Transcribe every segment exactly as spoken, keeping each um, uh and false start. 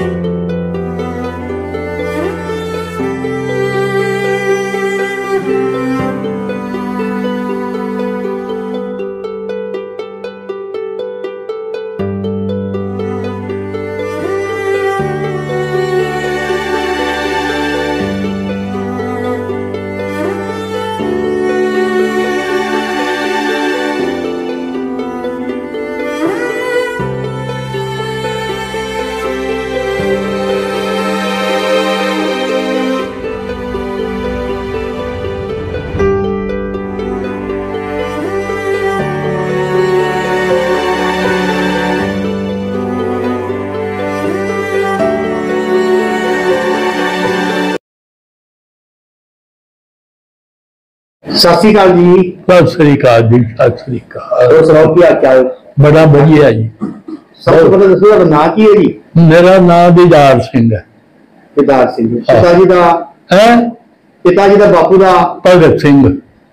सत श्री अकाल जी। सत श्री अकाल जी। सत श्री अकाल। और सुनाओ क्या क्या है? बड़ा बढ़िया जी। सब तो पहले दसो आपका नाम की है जी? मेरा नाम दीदार सिंह है। दीदार सिंह। पिताजी का है? पिताजी का बापू का भगत सिंह।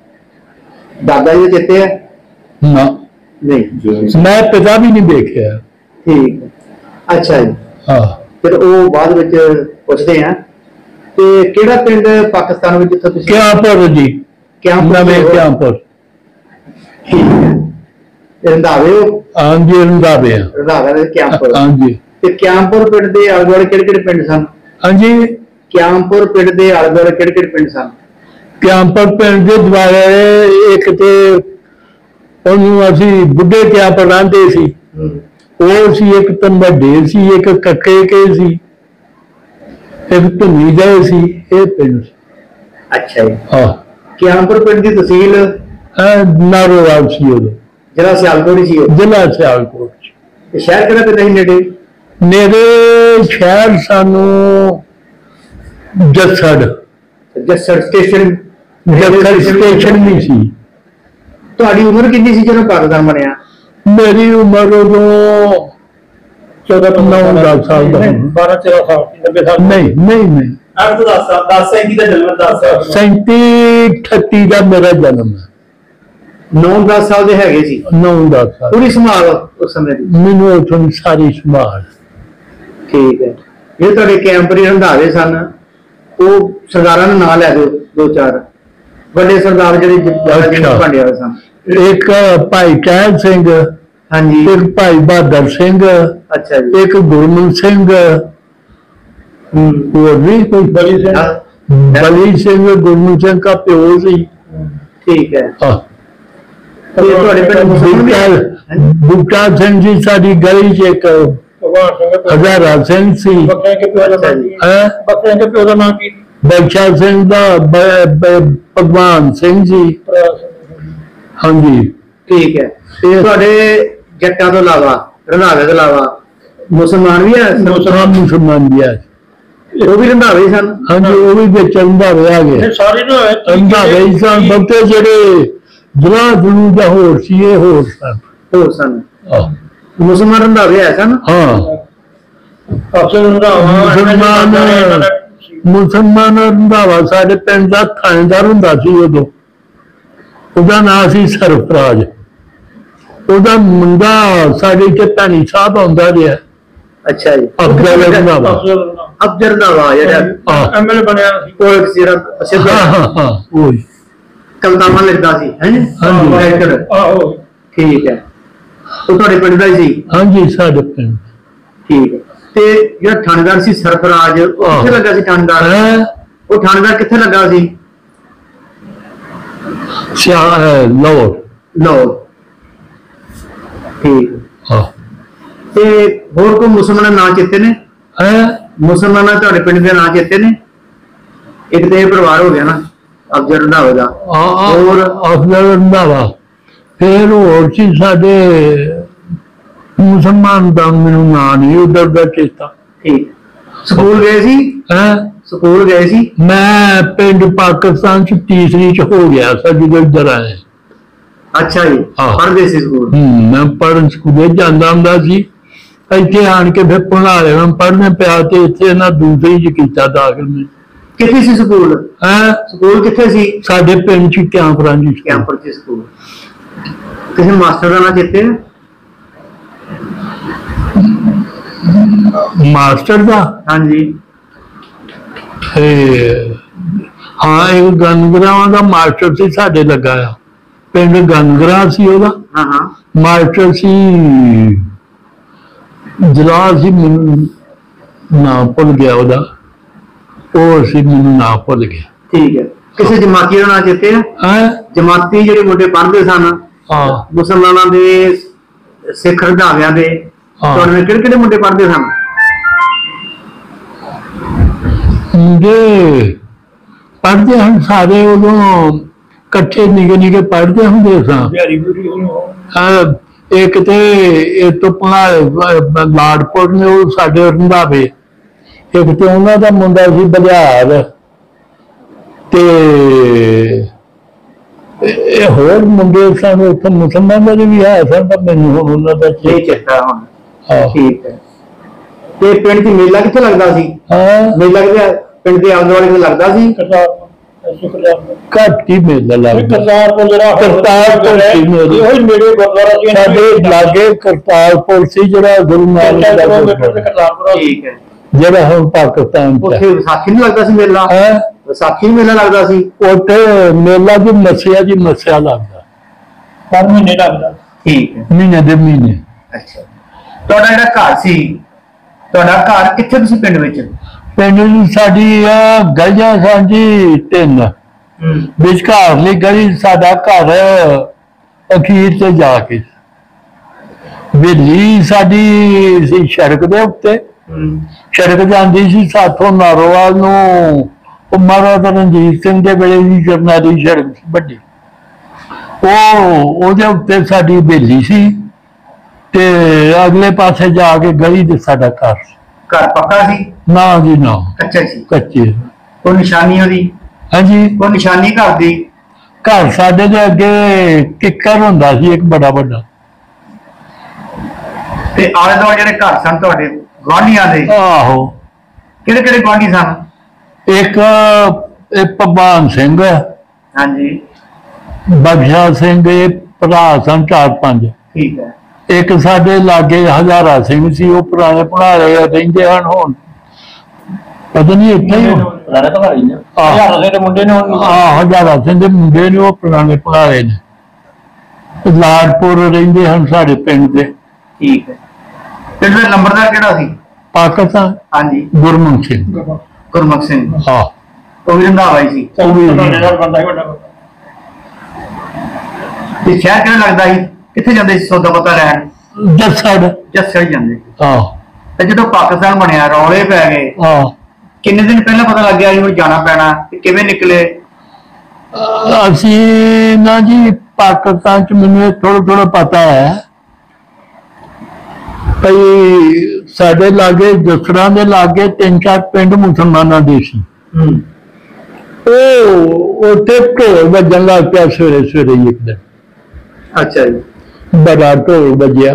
दादा जी चेते है? ना नहीं, मैं पिता भी नहीं देखा। ठीक है, अच्छा जी। हाँ, फिर वो बाद विच पुछदे हैं ते केड़ा पिंड पाकिस्तान विच जिथे तुसीं? क्यांपुर जी। क्यांपुर नवें क्यांपुर। ठीक है। रंधावे हो? हाँ जी, रंधावे। रंधावे दे क्यांपुर। हाँ जी। ते क्यांपुर पिंड दे आले दुआले किहड़े किहड़े पिंड सन? हाँ जी, क्यांपुर पिंड दे आले दुआले किहड़े किहड़े पिंड सन? क्यांपुर पिंड दे दुआले एक ते ਉਹਨੂੰ ਅਸੀਂ ਬੁੱਢੇ ਕਿਆ ਪੜਾਂਦੇ ਸੀ, ਉਹ ਸੀ ਇੱਕ ਤੰਬੜੇ ਸੀ, ਇੱਕ ਕੱਕੇ ਕੇ ਸੀ, ਇੱਕ ਧੁਨੀ ਗਏ ਸੀ, ਇਹ ਪਿੰਡ। ਅੱਛਾ ਜੀ। ਹਾਂ, क्यांपुर पिंड ਦੀ ਤਹਿਸੀਲ ਨਾਰੋਵਾਲ ਸੀ ਉਦੋਂ। ਜ਼ਿਲ੍ਹਾ ਸਿਆਲਕੋਟ ਸੀ ਉਹ? ਜ਼ਿਲ੍ਹਾ ਸਿਆਲਕੋਟ ਚ। ਤੇ ਸ਼ਹਿਰ ਕਿਹੜਾ ਪੈਂਦਾ ਸੀ ਨੇੜੇ? ਨੇੜੇ ਸ਼ਹਿਰ ਸਾਨੂੰ ਜੱਸੜ। ਜੱਸੜ ਸਟੇਸ਼ਨ? ਜੱਸੜ ਸਟੇਸ਼ਨ ਵੀ ਸੀ। ਤੁਹਾਡੀ ਉਮਰ ਕਿੰਨੀ ਸੀ ਜਦੋਂ ਪਾਕਿਸਤਾਨ ਬਣਿਆ? ਮੇਰੀ ਉਮਰ ਉਦੋਂ ਚੌਦਾਂ ਨੌ ਦਸ ਸਾਲ ਦਾ। ਬਾਰਾਂ ਤੇਰਾਂ ਸਾਲ, ਨੱਬੇ ਸਾਲ? ਨਹੀਂ ਨਹੀਂ ਨਹੀਂ, ਅੱਠ ਤੋਂ ਦਸ ਸਾਲ। ਦਸ ਸੈਂਤੀ ਦਾ ਜਨਮ? ਦਸ ਸਾਲ? ਸੈਂਤੀ ਅਠੱਤੀ ਦਾ ਮੇਰਾ ਜਨਮ ਹੈ। ਨੌ ਦਸ ਸਾਲ ਦੇ ਹੈਗੇ ਸੀ? ਨੌ ਦਸ ਸਾਲ। ਪੂਰੀ ਸੰਭਾਲ ਉਸ ਸਮੇਂ ਦੀ? ਮੈਨੂੰ ਉੱਥੋਂ ਦੀ ਸਾਰੀ ਸੰਭਾਲ। ਠੀਕ ਹੈ। ਜਿਹੜੇ ਤੁਹਾਡੇ ਕੈਂਪਰੀ ਰੰਧਾਵੇ ਸਨ, ਉਹ ਸਰਦਾਰਾਂ ਦਾ ਨਾਂ ਲੈ ਦਿਓ ਦੋ ਚਾਰ ਵੱਡੇ ਸਰਦਾਰ ਜਿਹੜੇ ਭਾਂਡੇ ਵਾਲੇ ਸਨ। ਇੱਕ ਭਾਈ ਟਹਿਲ ਸਿੰਘ। ਹਾਂਜੀ। ਇੱਕ ਭਾਈ ਬਹਾਦਰ ਸਿੰਘ। ਅੱਛਾ ਜੀ। ਇੱਕ ਗੁਰਮਨ ਸਿੰਘ। ਹੋਰ ਵੀ ਕੋਈ ਬਲੀ ਸਿੰਘ। ਬਲੀ ਸਿੰਘ ਗੁਰਮਨ ਸਿੰਘ ਦਾ ਪਿਓ ਸੀ। ਠੀਕ ਹੈ। ਹਾਂ। ਤੁਹਾਡੇ ਪਿੰਡ ਬੂਟਾ ਸਿੰਘ ਜੀ ਸਾਡੀ ਗਲੀ ਚ ਇੱਕ ਹਜ਼ਾਰਾ ਸਿੰਘ ਸੀ। ਬੱਕਰੇ ਦੇ ਪਿਓ ਦਾ ਨਾਮ ਕੀ? ਬਖਸ਼ਾ ਸਿੰਘ ਦਾ ਭਗਵਾਨ ਸਿੰਘ ਜੀ। ਹਾਂਜੀ। ਠੀਕ ਹੈ। ਤੁਹਾਡੇ ਜੱਟਾਂ ਤੋਂ ਇਲਾਵਾ, ਰੰਧਾਵੇ ਤੋਂ ਇਲਾਵਾ ਮੁਸਲਮਾਨ ਵੀ ਹੈ? ਮੁਸਲਮਾਨ ਮੁਸਲਮਾਨ ਵੀ ਹੈ। ਉਹ ਵੀ ਰੰਧਾਵੇ ਸਨ? ਹਾਂਜੀ, ਉਹ ਵੀ ਵਿੱਚ ਰੰਧਾਵੇ ਆ ਗਏ। ਸਾਰੇ ਰੰਧਾਵੇ ਹੀ ਸਨ। ਬਹੁਤੇ ਜਿਹੜੇ ਜਵਾਹ ਜਲੂ ਜਾਂ ਹੋਰ ਸੀ, ਇਹ ਹੋਰ ਸਨ। ਹੋਰ ਸਨ। ਮੁਸਲਮਾਨ ਰੰਧਾਵੇ ਹੈ ਸਨ? ਹਾਂ। ਮੁਸਲਮਾਨ ਮੁਸਲਮਾਨ ਰੰਧਾਵਾ ਸਾਡੇ ਪਿੰਡ ਦਾ ਥਾਣੇਦਾਰ ਹੁੰਦਾ ਸੀ ਉਦੋਂ। ਉਹਦਾ ਨਾਂ ਸੀ ਸਰਫਰਾਜ। ਉਹਦਾ ਮੁੰਡਾ ਸਾਡੇ ਇੱਥੇ ਧਾਨੀ ਸਾਹਿਬ ਆਉਂਦਾ ਰਿਹਾ। ਅੱਛਾ ਜੀ। ਅਫਜ਼ਲ ਰੰਧਾਵਾ। ਅਫਜ਼ਲ ਰੰਧਾਵਾ ਜਿਹੜਾ ਐਮਐਲਏ ਬਣਿਆ ਸੀ, ਉਹ ਇੱਕ ਜਿਹੜਾ ਹਾਂ ਹਾਂ ਹਾਂ ਉਹ ਕਵਿਤਾਵਾਂ ਲਿਖਦਾ ਸੀ, ਹੈ ਜੀ? ਆਹੋ। ਠੀਕ ਹੈ। ਉਹ ਤੁਹਾਡੇ ਪਿੰਡ ਦਾ ਹੀ ਸੀ? ਹਾਂਜੀ, ਸਾਡੇ ਪਿੰਡ। ਠੀਕ ਹੈ। ਤੇ ਜਿਹੜਾ ਥਾਣੇਦਾਰ ਸੀ ਸਰਫਰਾਜ, ਉਹ ਕਿੱਥੇ ਲੱਗਾ ਸੀ ਥਾਣੇਦਾਰ? ਉਹ ਥਾਣੇਦਾਰ ਕਿੱਥੇ ਲੱਗਾ ਸੀ? ਲਾਹੌਰ। ਲਾਹੌਰ। ਠੀਕ। ਹਾਂ। ਤੇ ਹੋਰ ਕੋਈ ਮੁਸਲਮਾਨਾਂ ਨਾਂ ਚੇਤੇ ਨੇ? ਮੁਸਲਮਾਨਾਂ ਤੁਹਾਡੇ ਪਿੰਡ ਦੇ ਨਾਂ ਚੇਤੇ ਨੇ? ਇੱਕ ਤੇ ਇਹ ਪਰਿਵਾਰ ਹੋ ਗਿਆ ਨਾ ਅਫਜ਼ਲ ਰੰਧਾਵੇ ਦਾ। ਹੋਰ ਅਫਜ਼ਲ ਰੰਧਾਵਾ। ਫਿਰ ਹੋਰ ਸੀ ਸਾਡੇ ਮੁਸਲਮਾਨ ਦਾ ਮੈਨੂੰ ਨਾਂ ਨਹੀਂ ਉਧਰ ਦਾ ਚੇਤਾ। ਠੀਕ। ਸਕੂਲ ਗਏ ਸੀ? ਹੈ, ਸਕੂਲ ਗਏ ਸੀ? ਮੈਂ ਪਿੰਡ ਪਾਕਿਸਤਾਨ ਚ ਤੀਸਰੀ ਚ ਹੋ ਗਿਆ ਸੀ ਜਦੋਂ ਇੱਧਰ ਆਏ। ਅੱਛਾ ਜੀ। ਪੜ੍ਹਦੇ ਸੀ ਸਕੂਲ? ਹੂੰ, ਮੈਂ ਪੜ੍ਹਨ ਸਕੂਲੇ ਜਾਂਦਾ ਹੁੰਦਾ ਸੀ। ਇੱਥੇ ਆਣ ਕੇ ਫਿਰ ਪੜ੍ਹਾ ਲੈਣਾ, ਪੜ੍ਹਨੇ ਪਿਆ ਤੇ ਇੱਥੇ ਇਹਨਾਂ ਦੂਸਰੀ ਚ ਕੀਤਾ ਦਾਖਲ। ਮੈਂ ਕਿੱਥੇ ਸੀ ਸਕੂਲ? ਹੈ, ਸਕੂਲ ਕਿੱਥੇ ਸੀ? ਸਾਡੇ ਪਿੰਡ ਚ ਕੈਂਪਰਾਂ ਜੀ। ਕੈਂਪਰ ਚ ਸਕੂਲ। ਕਿਸੇ ਮਾਸਟਰ ਦਾ ਨਾਂ ਚੇਤੇ ਹੈ? ਮਾਸਟਰ ਦਾ? ਹਾਂਜੀ। ਹਾਂ, ਇਹ ਗੰਗਰਾਵਾਂ ਦਾ ਮਾਸਟਰ ਸੀ, ਸਾਡੇ ਲੱਗਾ ਆ। ਪਿੰਡ ਗੰਗਰਾ ਸੀ ਉਹਦਾ। ਹਾਂ ਹਾਂ। ਮਾਸਟਰ ਸੀ ਜਲਾਲ ਸੀ, ਮੈਨੂੰ ਨਾਮ ਭੁੱਲ ਗਿਆ ਉਹਦਾ। ਉਹ ਸੀ, ਮੈਨੂੰ ਨਾਮ ਭੁੱਲ ਗਿਆ। ਠੀਕ ਹੈ। ਕਿਸੇ ਜਮਾਤੀ ਦਾ ਨਾਂ ਚੇਤੇ ਆ? ਜਮਾਤੀ ਜਿਹੜੇ ਮੁੰਡੇ ਪੜ੍ਹਦੇ ਸਨ, ਮੁਸਲਮਾਨਾਂ ਦੇ, ਸਿੱਖ ਰੰਧਾਵਿਆਂ ਦੇ, ਤੁਹਾਡੇ ਕਿਹੜੇ ਕਿਹੜੇ ਮੁੰਡੇ ਪੜ੍ਹਦੇ ਸਨ? ਮੁੰਡੇ ਪੜ੍ਹਦੇ ਹਨ ਸਾਰੇ, ਉਦੋਂ ਇਕੱਠੇ ਨਿੱਕੇ ਨਿੱਕੇ ਪੜ੍ਹਦੇ ਹੁੰਦੇ ਸਾਂ। ਇੱਕ ਤੇ ਇਹ ਤੋਂ ਲਾੜਪੁਰ ਨੇ, ਉਹ ਸਾਡੇ ਰੰਧਾਵੇ। ਇੱਕ ਤੇ ਉਹਨਾਂ ਦਾ ਮੁੰਡਾ ਸੀ ਬਲਿਆਰ, ਤੇ ਇਹ ਹੋਰ ਮੁੰਡੇ ਸਨ ਉੱਥੇ ਮੁਸਲਮਾਨਾਂ ਦੇ ਵੀ ਹੈ ਸਨ, ਪਰ ਮੈਨੂੰ ਹੁਣ ਉਹਨਾਂ ਦਾ ਚੇਤਾ ਹੁਣ। ਠੀਕ ਹੈ। ਤੇ ਪਿੰਡ ਚ ਮੇਲਾ ਕਿੱਥੇ ਲੱਗਦਾ ਸੀ? ਮੇਲਾ ਕਿਤੇ ਪਿੰਡ ਦੇ ਆਲੇ ਦੁਆਲੇ ਲੱਗਦਾ ਸੀ? ਘੱਟ ਹੀ ਮੇਲਾ ਲੱਗਦਾ। ਕਰਤਾਰਪੁਰ ਜਿਹੜਾ ਕਰਤਾਰਪੁਰ ਸੀ ਮੇਰੇ, ਉਹੀ ਨੇੜੇ ਗੁਰਦੁਆਰਾ ਸੀ ਸਾਡੇ ਲਾਗੇ। ਕਰਤਾਰਪੁਰ ਸੀ ਜਿਹੜਾ ਗੁਰੂ ਨਾਨਕ ਦਾ ਗੁਰਦੁਆਰਾ। ਠੀਕ ਹੈ। ਜਿਹੜਾ ਹੁਣ ਪਾਕਿਸਤਾਨ ਚ। ਉੱਥੇ ਵਿਸਾਖੀ ਨੂੰ ਲੱਗਦਾ ਸੀ ਮੇਲਾ? ਵਿਸਾਖੀ ਨੂੰ ਮੇਲਾ ਲੱਗਦਾ ਸੀ ਉੱਥੇ? ਮੇਲਾ ਜੀ ਮੱਸਿਆ ਜੀ ਮੱਸਿਆ ਲੱਗਦਾ, ਹਰ ਮਹੀਨੇ ਲੱਗਦਾ। ਠੀਕ ਹੈ। ਮਹੀਨੇ ਦੇ ਮਹੀਨੇ। ਅੱਛਾ। ਤੁਹਾਡਾ ਜਿਹੜਾ ਘਰ ਸੀ, ਤੁਹਾਡਾ ਘਰ ਕਿੱਥੇ ਤੁਸੀਂ ਪਿੰਡ ਵਿੱਚ? ਪਿੰਡ ਸਾਡੀ ਆ ਗਲੀਆਂ ਸਨ ਜੀ ਤਿੰਨ, ਵਿਚਕਾਰਲੀ ਗਲੀ ਸਾਡਾ ਘਰ ਅਖੀਰ ਤੇ ਜਾ ਕੇ। ਵੇਲੀ ਸਾਡੀ ਸੀ ਸੜਕ ਦੇ ਉੱਤੇ, ਸੜਕ ਜਾਂਦੀ ਸੀ ਸਾਥੋਂ ਨਾਰੋਵਾਲ ਨੂੰ। ਉਹ ਮਹਾਰਾਜਾ ਰਣਜੀਤ ਸਿੰਘ ਦੇ ਵੇਲੇ ਦੀ ਜਰਨੈਲੀ ਸੜਕ ਸੀ ਵੱਡੀ, ਉਹ ਉਹਦੇ ਉੱਤੇ ਸਾਡੀ ਵੇਲੀ ਸੀ, ਤੇ ਅਗਲੇ ਪਾਸੇ ਜਾ ਕੇ ਗਲੀ ਦੇ ਸਾਡਾ ਘਰ ਸੀ। ਘਰ ਪੱਕਾ ਸੀ? ਨਾ ਜੀ ਨਾ, ਕੱਚਾ ਸੀ। ਕੱਚੇ। ਕੋਈ ਨਿਸ਼ਾਨੀ ਉਹਦੀ? ਹਾਂਜੀ। ਕੋਈ ਨਿਸ਼ਾਨੀ ਘਰ ਦੀ? ਘਰ ਸਾਡੇ ਦੇ ਅੱਗੇ ਕਿੱਕਰ ਹੁੰਦਾ ਸੀ ਇੱਕ ਬੜਾ ਵੱਡਾ। ਤੇ ਆਲੇ ਦੁਆਲੇ ਜਿਹੜੇ ਘਰ ਸਨ ਤੁਹਾਡੇ ਗੁਆਂਢੀਆਂ ਦੇ? ਆਹੋ। ਕਿਹੜੇ ਕਿਹੜੇ ਗੁਆਂਢੀ ਸਨ? ਇੱਕ ਭਗਵਾਨ ਸਿੰਘ। ਹਾਂਜੀ। ਬਖਸ਼ਾ ਸਿੰਘ, ਇਹ ਭਰਾ ਸਨ ਚਾਰ ਪੰਜ। ਠੀਕ ਹੈ। ਇੱਕ ਸਾਡੇ ਲਾਗੇ ਹਜ਼ਾਰਾ ਸਿੰਘ ਸੀ, ਉਹ ਪੁਰਾਣੇ ਪੁਰਾਣੇ ਰਹਿੰਦੇ ਹਨ ਹੁਣ, ਪਤਾ ਨਹੀਂ ਇੱਥੇ ਹੀ ਹਜ਼ਾਰਾ ਸਿੰਘ ਦੇ ਮੁੰਡੇ ਨੇ। ਹਾਂ, ਹਜ਼ਾਰਾ ਸਿੰਘ ਦੇ ਮੁੰਡੇ ਨੇ, ਉਹ ਪੁਰਾਣੇ ਪੁਰਾਣੇ ਨੇ, ਲਾੜਪੁਰ ਰਹਿੰਦੇ ਹਨ ਸਾਡੇ ਪਿੰਡ ਦੇ। ਠੀਕ ਹੈ। ਪਿੰਡ ਦਾ ਨੰਬਰਦਾਰ ਕਿਹੜਾ ਸੀ? ਪਾਕਿਸਤਾਨ। ਹਾਂਜੀ। ਗੁਰਮੁਖ ਸਿੰਘ। ਗੁਰਮੁਖ ਸਿੰਘ। ਹਾਂ, ਉਹ ਵੀ ਰੰਧਾਵਾ ਹੀ ਸੀ। ਉਹ ਵੀ ਬੰਦਾ ਹੀ ਵੱਡਾ। ਤੇ ਸ਼ਹਿਰ ਕਿਹੜਾ ਲੱਗਦਾ ਸੀ? ਕਿੱਥੇ ਜਾਂਦੇ ਸੀ ਸੌਦਾ ਪਤਾ ਲੈਣ? ਜੱਸੜ। ਜੱਸੜ ਜਾਂਦੇ। ਹਾਂ। ਤੇ ਜਦੋਂ ਪਾਕਿਸਤਾਨ ਬਣਿਆ ਰੌਲੇ ਪੈ ਗਏ, ਹਾਂ, ਕਿੰਨੇ ਦਿਨ ਪਹਿਲਾਂ ਪਤਾ ਲੱਗਿਆ ਜੀ ਜਾਣਾ ਪੈਣਾ, ਤੇ ਕਿਵੇਂ ਨਿਕਲੇ? ਅਸੀਂ ਨਾ ਜੀ ਪਾਕਿਸਤਾਨ ਚ ਮੈਨੂੰ ਥੋੜਾ ਥੋੜਾ ਪਤਾ ਹੈ ਭਈ, ਸਾਡੇ ਲਾਗੇ ਜੱਸੜਾਂ ਦੇ ਲਾਗੇ ਤਿੰਨ ਚਾਰ ਪਿੰਡ ਮੁਸਲਮਾਨਾਂ ਦੇ ਸੀ। ਉਹ ਉੱਥੇ ਢੋਲ ਵੱਜਣ ਲੱਗ ਪਿਆ ਸਵੇਰੇ ਸਵੇਰੇ ਇੱਕ ਦਿਨ। ਅੱਛਾ ਜੀ। ਬੜਾ ਢੋਲ ਵੱਜਿਆ।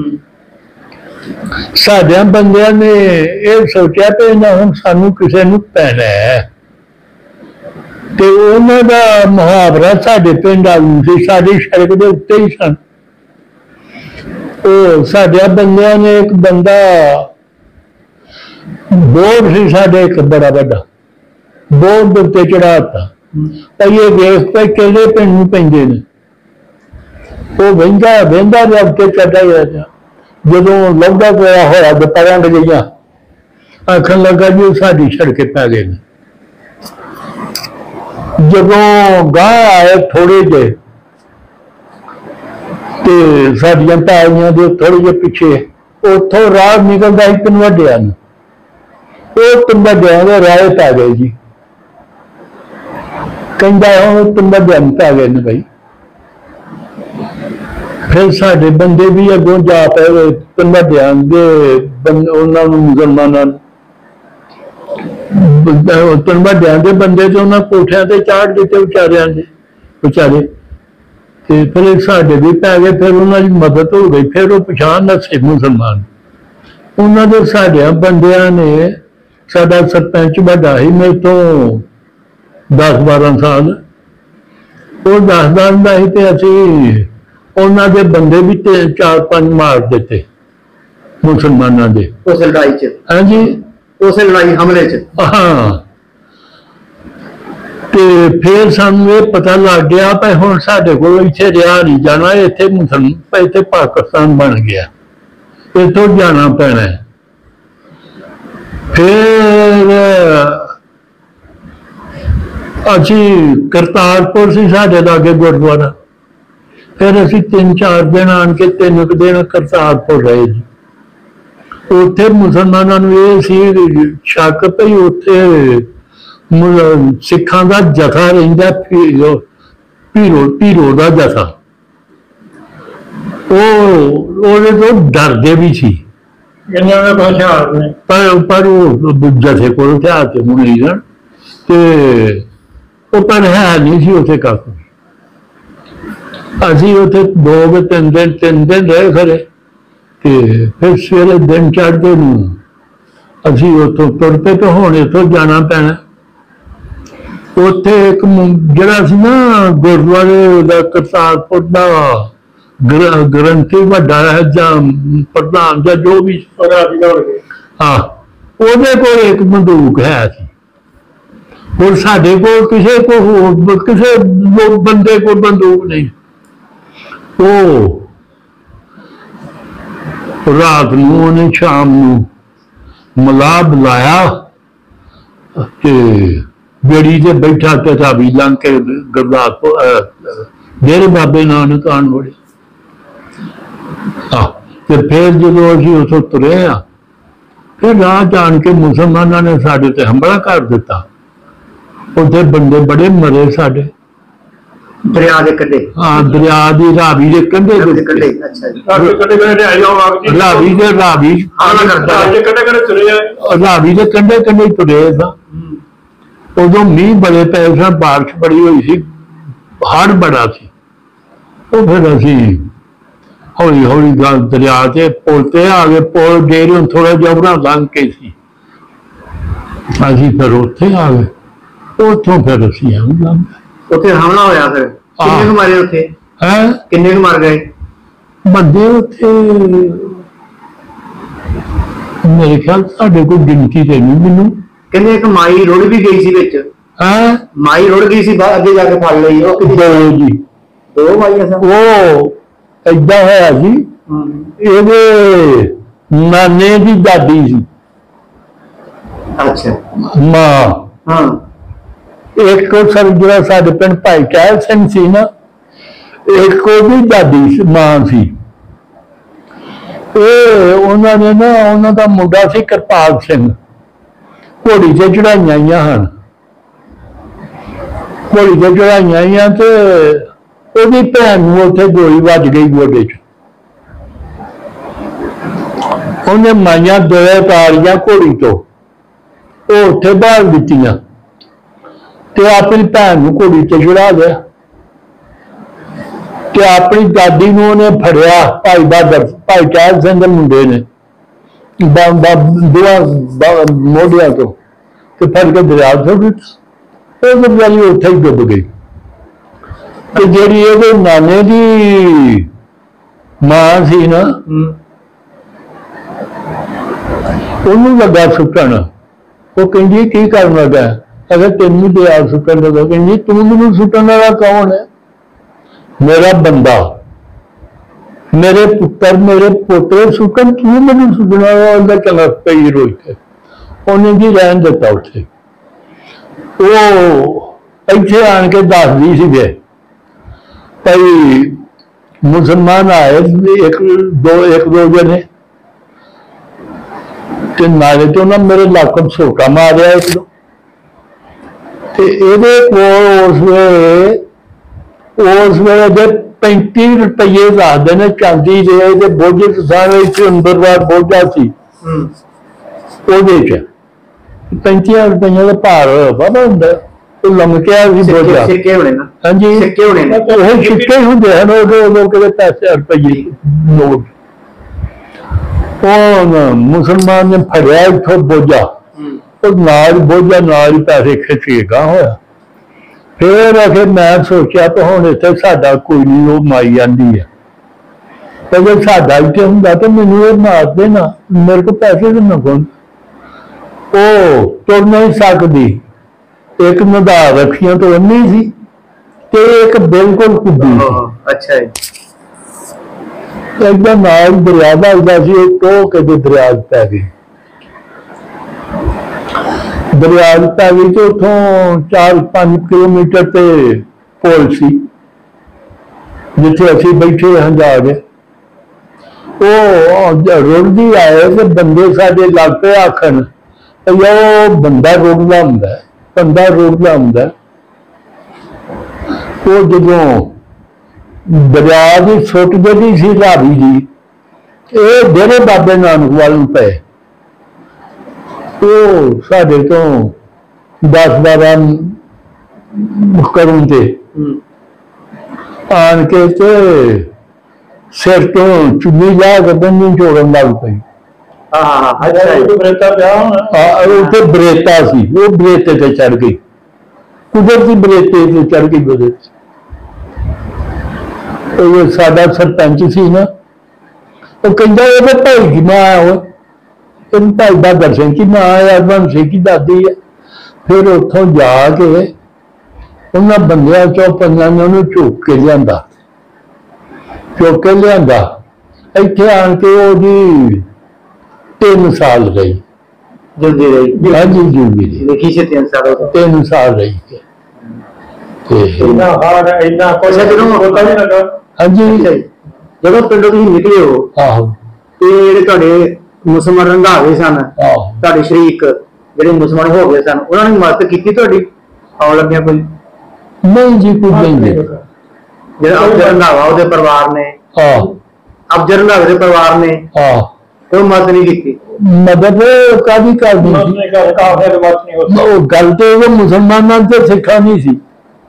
ਸਾਡਿਆਂ ਬੰਦਿਆਂ ਨੇ ਇਹ ਸੋਚਿਆ ਕਿ ਨਾ ਹੁਣ ਸਾਨੂੰ ਕਿਸੇ ਨੂੰ ਪੈਣਾ ਹੈ, ਤੇ ਉਹਨਾਂ ਦਾ ਮੁਹਾਵਰਾ ਸਾਡੇ ਪਿੰਡ ਆਲੂ ਸੀ, ਸਾਡੀ ਸੜਕ ਦੇ ਉੱਤੇ ਹੀ ਸਨ। ਉਹ ਸਾਡਿਆਂ ਬੰਦਿਆਂ ਨੇ ਇੱਕ ਬੰਦਾ ਬੋਰਡ ਸੀ ਸਾਡੇ ਇੱਕ ਬੜਾ ਵੱਡਾ, ਬੋਰਡ ਦੇ ਉੱਤੇ ਚੜਾਤਾ ਤਾਂ ਇਹ ਵੇਖ ਕੇ ਕਿਹੜੇ ਪਿੰਡ ਨੂੰ ਪੈਂਦੇ ਨੇ। ਉਹ ਵਹਿੰਦਾ ਵਹਿੰਦਾ ਰੱਬ ਕੇ ਚੱਲਦਾ ਰਿਹਾ। ਜਦੋਂ ਲੰਘਦਾ ਪਿਆ ਹੋਇਆ ਦੁਪਹਿਰਾਂ ਗਈਆਂ, ਆਖਣ ਲੱਗਾ ਜੀ ਸਾਡੀ ਸੜਕੇ ਪੈ ਗਏ ਨੇ। ਜਦੋਂ ਗਾਹ ਆਏ ਥੋੜੇ ਜਿਹੇ, ਤੇ ਸਾਡੀਆਂ ਤਾਈਆਂ ਦੇ ਥੋੜੇ ਜਿਹੇ ਪਿੱਛੇ ਉੱਥੋਂ ਰਾਹ ਨਿਕਲਦਾ ਸੀ ਤਨਵੱਡਿਆਂ ਨੂੰ। ਉਹ ਤਨਵੱਡਿਆਂ ਦੇ ਰਾਹ ਪੈ ਗਏ ਜੀ। ਕਹਿੰਦਾ ਹੁਣ ਤਨਵੱਡਿਆਂ ਨੂੰ ਪੈ ਗਏ ਨੇ ਭਾਈ। ਫਿਰ ਸਾਡੇ ਬੰਦੇ ਵੀ ਅੱਗੋਂ ਜਾ ਪਏ ਤਨਵੱਡਿਆਂ ਦੇ, ਉਹਨਾਂ ਨੂੰ ਮੁਸਲਮਾਨਾਂ ਨੂੰ, ਤਨਵੱਡਿਆਂ ਦੇ ਬੰਦੇ ਤੇ ਉਹਨਾਂ ਕੋਠਿਆਂ ਤੇ ਚਾੜ ਦਿੱਤੇ ਵਿਚਾਰਿਆਂ ਦੇ ਵਿਚਾਰੇ। ਤੇ ਫਿਰ ਸਾਡੇ ਵੀ ਪੈ ਗਏ। ਫਿਰ ਉਹਨਾਂ ਦੀ ਮਦਦ ਹੋ ਗਈ। ਫਿਰ ਉਹ ਪਛਾਣ ਨਸੇ ਮੁਸਲਮਾਨ। ਉਹਨਾਂ ਦੇ ਸਾਡਿਆਂ ਬੰਦਿਆਂ ਨੇ, ਸਾਡਾ ਸਰਪੰਚ ਵੱਡਾ ਸੀ ਮੇਰੇ ਤੋਂ ਦਸ ਬਾਰਾਂ ਸਾਲ, ਉਹ ਦੱਸਦਾ ਹੁੰਦਾ ਸੀ ਤੇ ਅਸੀਂ ਉਹਨਾਂ ਦੇ ਬੰਦੇ ਵੀ ਤੇ ਚਾਰ ਪੰਜ ਮਾਰ ਦਿੱਤੇ मुसलमानों के उस लड़ाई च हाँ जी उस लड़ाई हमले च हाँ ते फिर सानू ये पता लग गया भाई हुण साडे कोल इत्थे रिहा नहीं जाना इत्थे मुसलमान इत्थे पाकिस्तान बन गया इत्थों जाना पैना है। फिर असी करतारपुर से साढ़े लागे गुरुद्वारा फिर असी तीन चार दिन आन के तीन दिन करतारपुर रहे जी। उत्थे मुसलमानों ये शक भई उत्थे सिखां दा जथा रहिंदा भीरो भीरो दा जथा ओहदे तो डरदे भी सी पर पर जथे को हथियार ते होने ही ते पर है नहीं सी उत्थे कख असी उत्थे दो तीन दिन तीन दिन रहे खरे ते फिर सवेरे दिन चढ़ते नूं असी उत्थों तुर पे तो हुण इत्थों जाना पैना। उत्थे एक जिहड़ा सी ना गुरुद्वारे दा करतारपुर दा ग्रंथी वड्डा है जां प्रधान जां जो भी हाँ ਉਹਦੇ ਕੋਲ एक बंदूक है सी और साडे कोल किसे को किसे बंदे को बंदूक नहीं। ਉਹ रात ਨੂੰ ਉਹਨੇ शाम ਨੂੰ ਮਲਾਹ ਬੁਲਾਇਆ ਤੇ बेड़ी से बैठा ते चाबी लंघ के गुरदासपुर डेरे बाबे नानक आन बड़े फिर जो अभी उतो तुरे आ फिर राह जान के मुसलमानों ने साडे ते हमला कर दिता। उत्थे बंदे बड़े मरे साडे दरिया दे कंढे हाँ दरिया दी रावी दे कंढे रावी दे रावी रावी दे कंढे कंढे तुरे सा। उदों मीह बड़े पे सन बारिश बड़ी हुई सी हड़ बड़ा सी तो फिर असी हौली हौली गल दरिया से पुल ते आ गए पुल डेरे थोड़ा जबरा लंघ के सी असी फिर उत्थे आ गए उतों फिर असी हम लंघ गए। उत्थे हमला होया फिर किन्ने क मारे उत्थे हैं किन्ने क मर गए बंदे उत्थे मेरे ख्याल साडे कोई गिनती ते नहीं मैनूं कहने एक माई रुड़ भी गई सी विच हैं माई रुड़ गई सी अगे जाके फड़ लई ओ दो जी दो माई ऐसा ओ ऐदा होया जी ਇਹਦੇ नाने की दादी सी अच्छा मां हाँ एक को सर जो साडे पिंड भाई कहल सिंह सी ना एक को भी दादी मां सी ਇਹ ਉਹਨਾਂ ਨੇ ਨਾ ਉਹਨਾਂ ਦਾ ਮੁੰਡਾ ਸੀ ਕਿਰਪਾਲ ਸਿੰਘ घोड़ी से चढ़ाइया हैं घोड़ी से चढ़ाइया तो ਉਹਦੀ ਭੈਣ ਨੂੰ ਉੱਥੇ ਗੋਲੀ ਵੱਜ ਗਈ ਗੋਡੇ 'ਚ ਉਹਨੇ ਮਾਈਆਂ ਦੋ ਤਾਰੀਆਂ ਘੋੜੀ ਤੋਂ ਉਹ ਉੱਥੇ ਬਾਹਰ ਦਿੱਤੀਆਂ ਤੇ ਆਪਣੀ ਭੈਣ ਨੂੰ ਘੋੜੀ ਤੇ ਚੜਾ ਲਿਆ ਤੇ ਆਪਣੀ ਦਾਦੀ ਨੂੰ ਉਹਨੇ ਫੜਿਆ ਭਾਈ ਬਹਾਦਰ ਭਾਈ ਚਾਲ ਸਿੰਘ ਦੇ ਮੁੰਡੇ ਨੇ दुआ मोडिया तो फड़ के दरिया सुट दिता बेचारी उत्थे ही डुब गई। तो जी ये नाने की मां सी ना उन्होंने लगा सुटन वो कहती की कर लगा अगर तेन दरिया सुटन लगा कहती तू मैनू सुटन वाला कौन है मेरा बंदा मेरे पुत्र मेरे पोते सुकन तू मैंने सुकना चला पई रोई उन्हें जी रहन दिता उसे इतने आन के दसदी सी भाई मुसलमान आए एक दो एक दो जने नाले तो ना मेरे लक सोटा मारिया एक दो उस वेले उस वेले पैंती रुपये दसते ने चांदी जे बोझे सारे अंदर बार बोझा सी पैंती रुपये का भार पता होंगे लमकिया बोझा हाँ जी सिक्के होंगे हैं उदो कि पैसे रुपये नोट मुसलमान ने फड़िया इतों बोझा नाल बोझा नाल पैसे खिच के गांह होया फिर आखिर मैं सोचा तो हूँ इतने साडा कोई नहीं वो माई आंदी है अगर साडा इत्थे हुंदा तो मैनूं ये मार देना, मेरे को पैसे देना कौन? ओ तुर नहीं सकदी, एक नदा रखियां तो अन्नी सी ते एक बिल्कुल कुद्दी सी। अच्छा जी। एकदम नाल दरिया वगदा सी, टो के दरिया पै गई, दरिया पै गई तो उतों चार पांच किलोमीटर ते पुल सी जिथे असीं बैठे हां जाके। रुड़दी आए तो बंदे साडे लग पे आखन वो बंदा रुड़दा हुंदा, बंदा रुड़दा हुंदा। वो जदों दरिया की सुट जड़ी सी रावी जी, ये डेरे बाबे नानक वाल पे वो साडे तो दस बारह करों ते आन के ते सिर तो चुनी ला के बंदी चोड़न लग पई। उत्थे बरेता सी, वो बरेते ते चढ़ गई, कुदरती बरेते ते चढ़ गई। बदे साडा सरपंच सी ना, वो कहंदा ये भाई की मां है, भाई बहादुर सिंह की मां है, हरबंस सिंह की दादी है। फिर उतों जाके उन्होंने बंदियां चो पंजां ने उन्हें चुक के लिया, चुक के लिया इत्थे आन के जी तीन साल रही, जुलदी रही। हाँ जी जुलदी रही, देखी से तीन साल तीन साल रही। हाँ जी जब पिंडों तुसीं निकले हो, आहो ते जेहड़े तुहाडे मुसलमान रंधावे सन, तुहाडे शरीक जेहड़े मुसलमान हो गए सन, उन्होंने मदद की तुहाडी आउण लग्गियां कोई? नहीं जी, कुछ नहीं जी। जेहड़ा अफजल रंधावा उहदे परिवार ने, अफजल रंधावे दे परिवार ने कोई मदद नहीं की? मदद कादी कर दी, गल तो वो मुसलमानों से सिखा नहीं सी,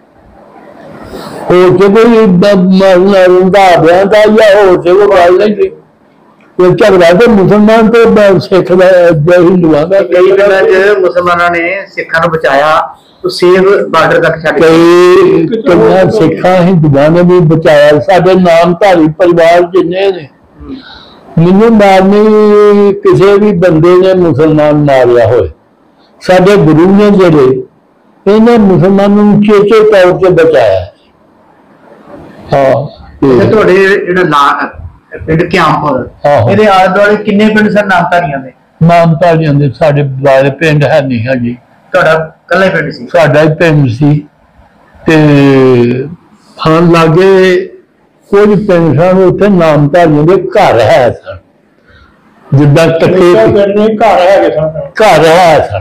हो के कोई रंधावियां दा या हो से कोई गल नहीं थी। झगड़ा तो मुसलमान तो सिख हिंदुआ का। कई पिंडां च मुसलमानों ने सिखां नूं बचाया, तो सेव बार्डर तक छड्ड कई सिखां हिंदुआ ने भी बचाया। साडे नामधारी परिवार जिन्ने ने मैनूं मारनी किसी भी बंदे ने मुसलमान मारिया होए, साडे गुरु ने जेड़े इन्हें मुसलमानों नूं चेचे तौर से बचाया। हाँ तुहाडे जेहड़ा पिंड क्यामपुर, ਇਹਦੇ ਆਲੇ ਦੁਆਲੇ ਕਿੰਨੇ ਪਿੰਡ ਸਨ ਨਾਮਧਾਰੀਆਂ ਦੇ? ਨਾਮਧਾਰੀਆਂ ਦੇ ਸਾਡੇ ਦੁਆਲੇ ਪਿੰਡ ਹੈ ਨਹੀਂ ਹੈ ਜੀ, ਤੁਹਾਡਾ ਕੱਲਾ ਹੀ ਪਿੰਡ ਸੀ? ਸਾਡਾ ਹੀ ਪਿੰਡ ਸੀ ਤੇ ਹਾਂ ਲਾਗੇ ਕੁਝ ਪਿੰਡ ਸਨ, ਉੱਥੇ ਨਾਮਧਾਰੀਆਂ ਦੇ ਘਰ ਹੈ ਸਨ, ਜਿੱਦਾਂ ਟੱਕੇ ਘਰ ਹੈਗੇ ਸਨ, ਘਰ ਹੈ ਸਨ।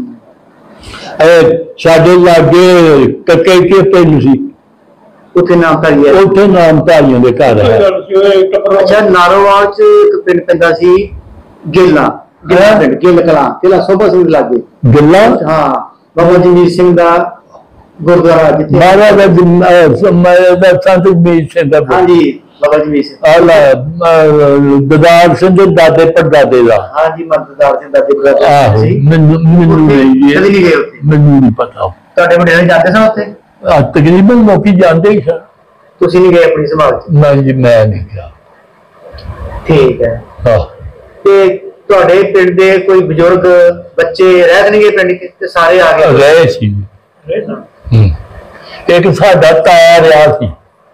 ਸਾਡੇ ਲਾਗੇ ਟੱਕੇ ਕੇ ਪਿੰਡ ਸੀ, ਉੱਥੇ ਨਾਮਧਾਰੀ ਹੈ, ਉੱਥੇ ਨਾਮਧਾਰੀਆਂ ਦੇ ਘਰ ਹੈ। ਅੱਛਾ, ਨਾਰੋਵਾਲ ਚ ਇੱਕ ਪਿੰਡ ਪੈਂਦਾ ਸੀ ਗਿੱਲਾ, ਗਿੱਲਾ ਪਿੰਡ, ਗਿੱਲ ਕਲਾਂ, ਜ਼ਿਲ੍ਹਾ ਸੋਭਾ ਸਿੰਘ ਲਾਗੇ ਗਿੱਲਾ। ਹਾਂ, ਬਾਬਾ ਜਗਜੀਤ ਸਿੰਘ ਦਾ ਗੁਰਦੁਆਰਾ ਜਿੱਥੇ ਮਹਾਰਾਜਾ ਸੰਤ ਜਗਜੀਤ ਸਿੰਘ ਦਾ। ਹਾਂਜੀ, ਬਾਬਾ ਜਗਜੀਤ ਸਿੰਘ ਦਦਾਰ ਸਿੰਘ ਦੇ ਦਾਦੇ ਪੜਦਾਦੇ ਦਾ। ਹਾਂਜੀ, ਦਦਾਰ ਸਿੰਘ ਦਾਦੇ ਪੜਦਾਦੇ ਸੀ। ਮੈਨੂੰ ਮੈਨੂੰ ਨਹੀਂ ਗਏ ਉੱਥੇ, ਮੈਨੂੰ ਨਹੀਂ ਪਤਾ। ਤੁਹਾਡੇ ਮੁੰਡੇ ਜਾਂਦੇ ਸਨ ਉੱਥੇ? तकरीबन लोग जानते ही सर। तुसी नहीं गए अपनी संभाल च? नहीं जी, मैं नहीं गया। ठीक है। हाँ, ते तुहाडे पिंड दे कोई बुजुर्ग बच्चे रह नहीं गए पिंड के, सारे आ गए? रहे सी। एक साडा ताया रहा सी,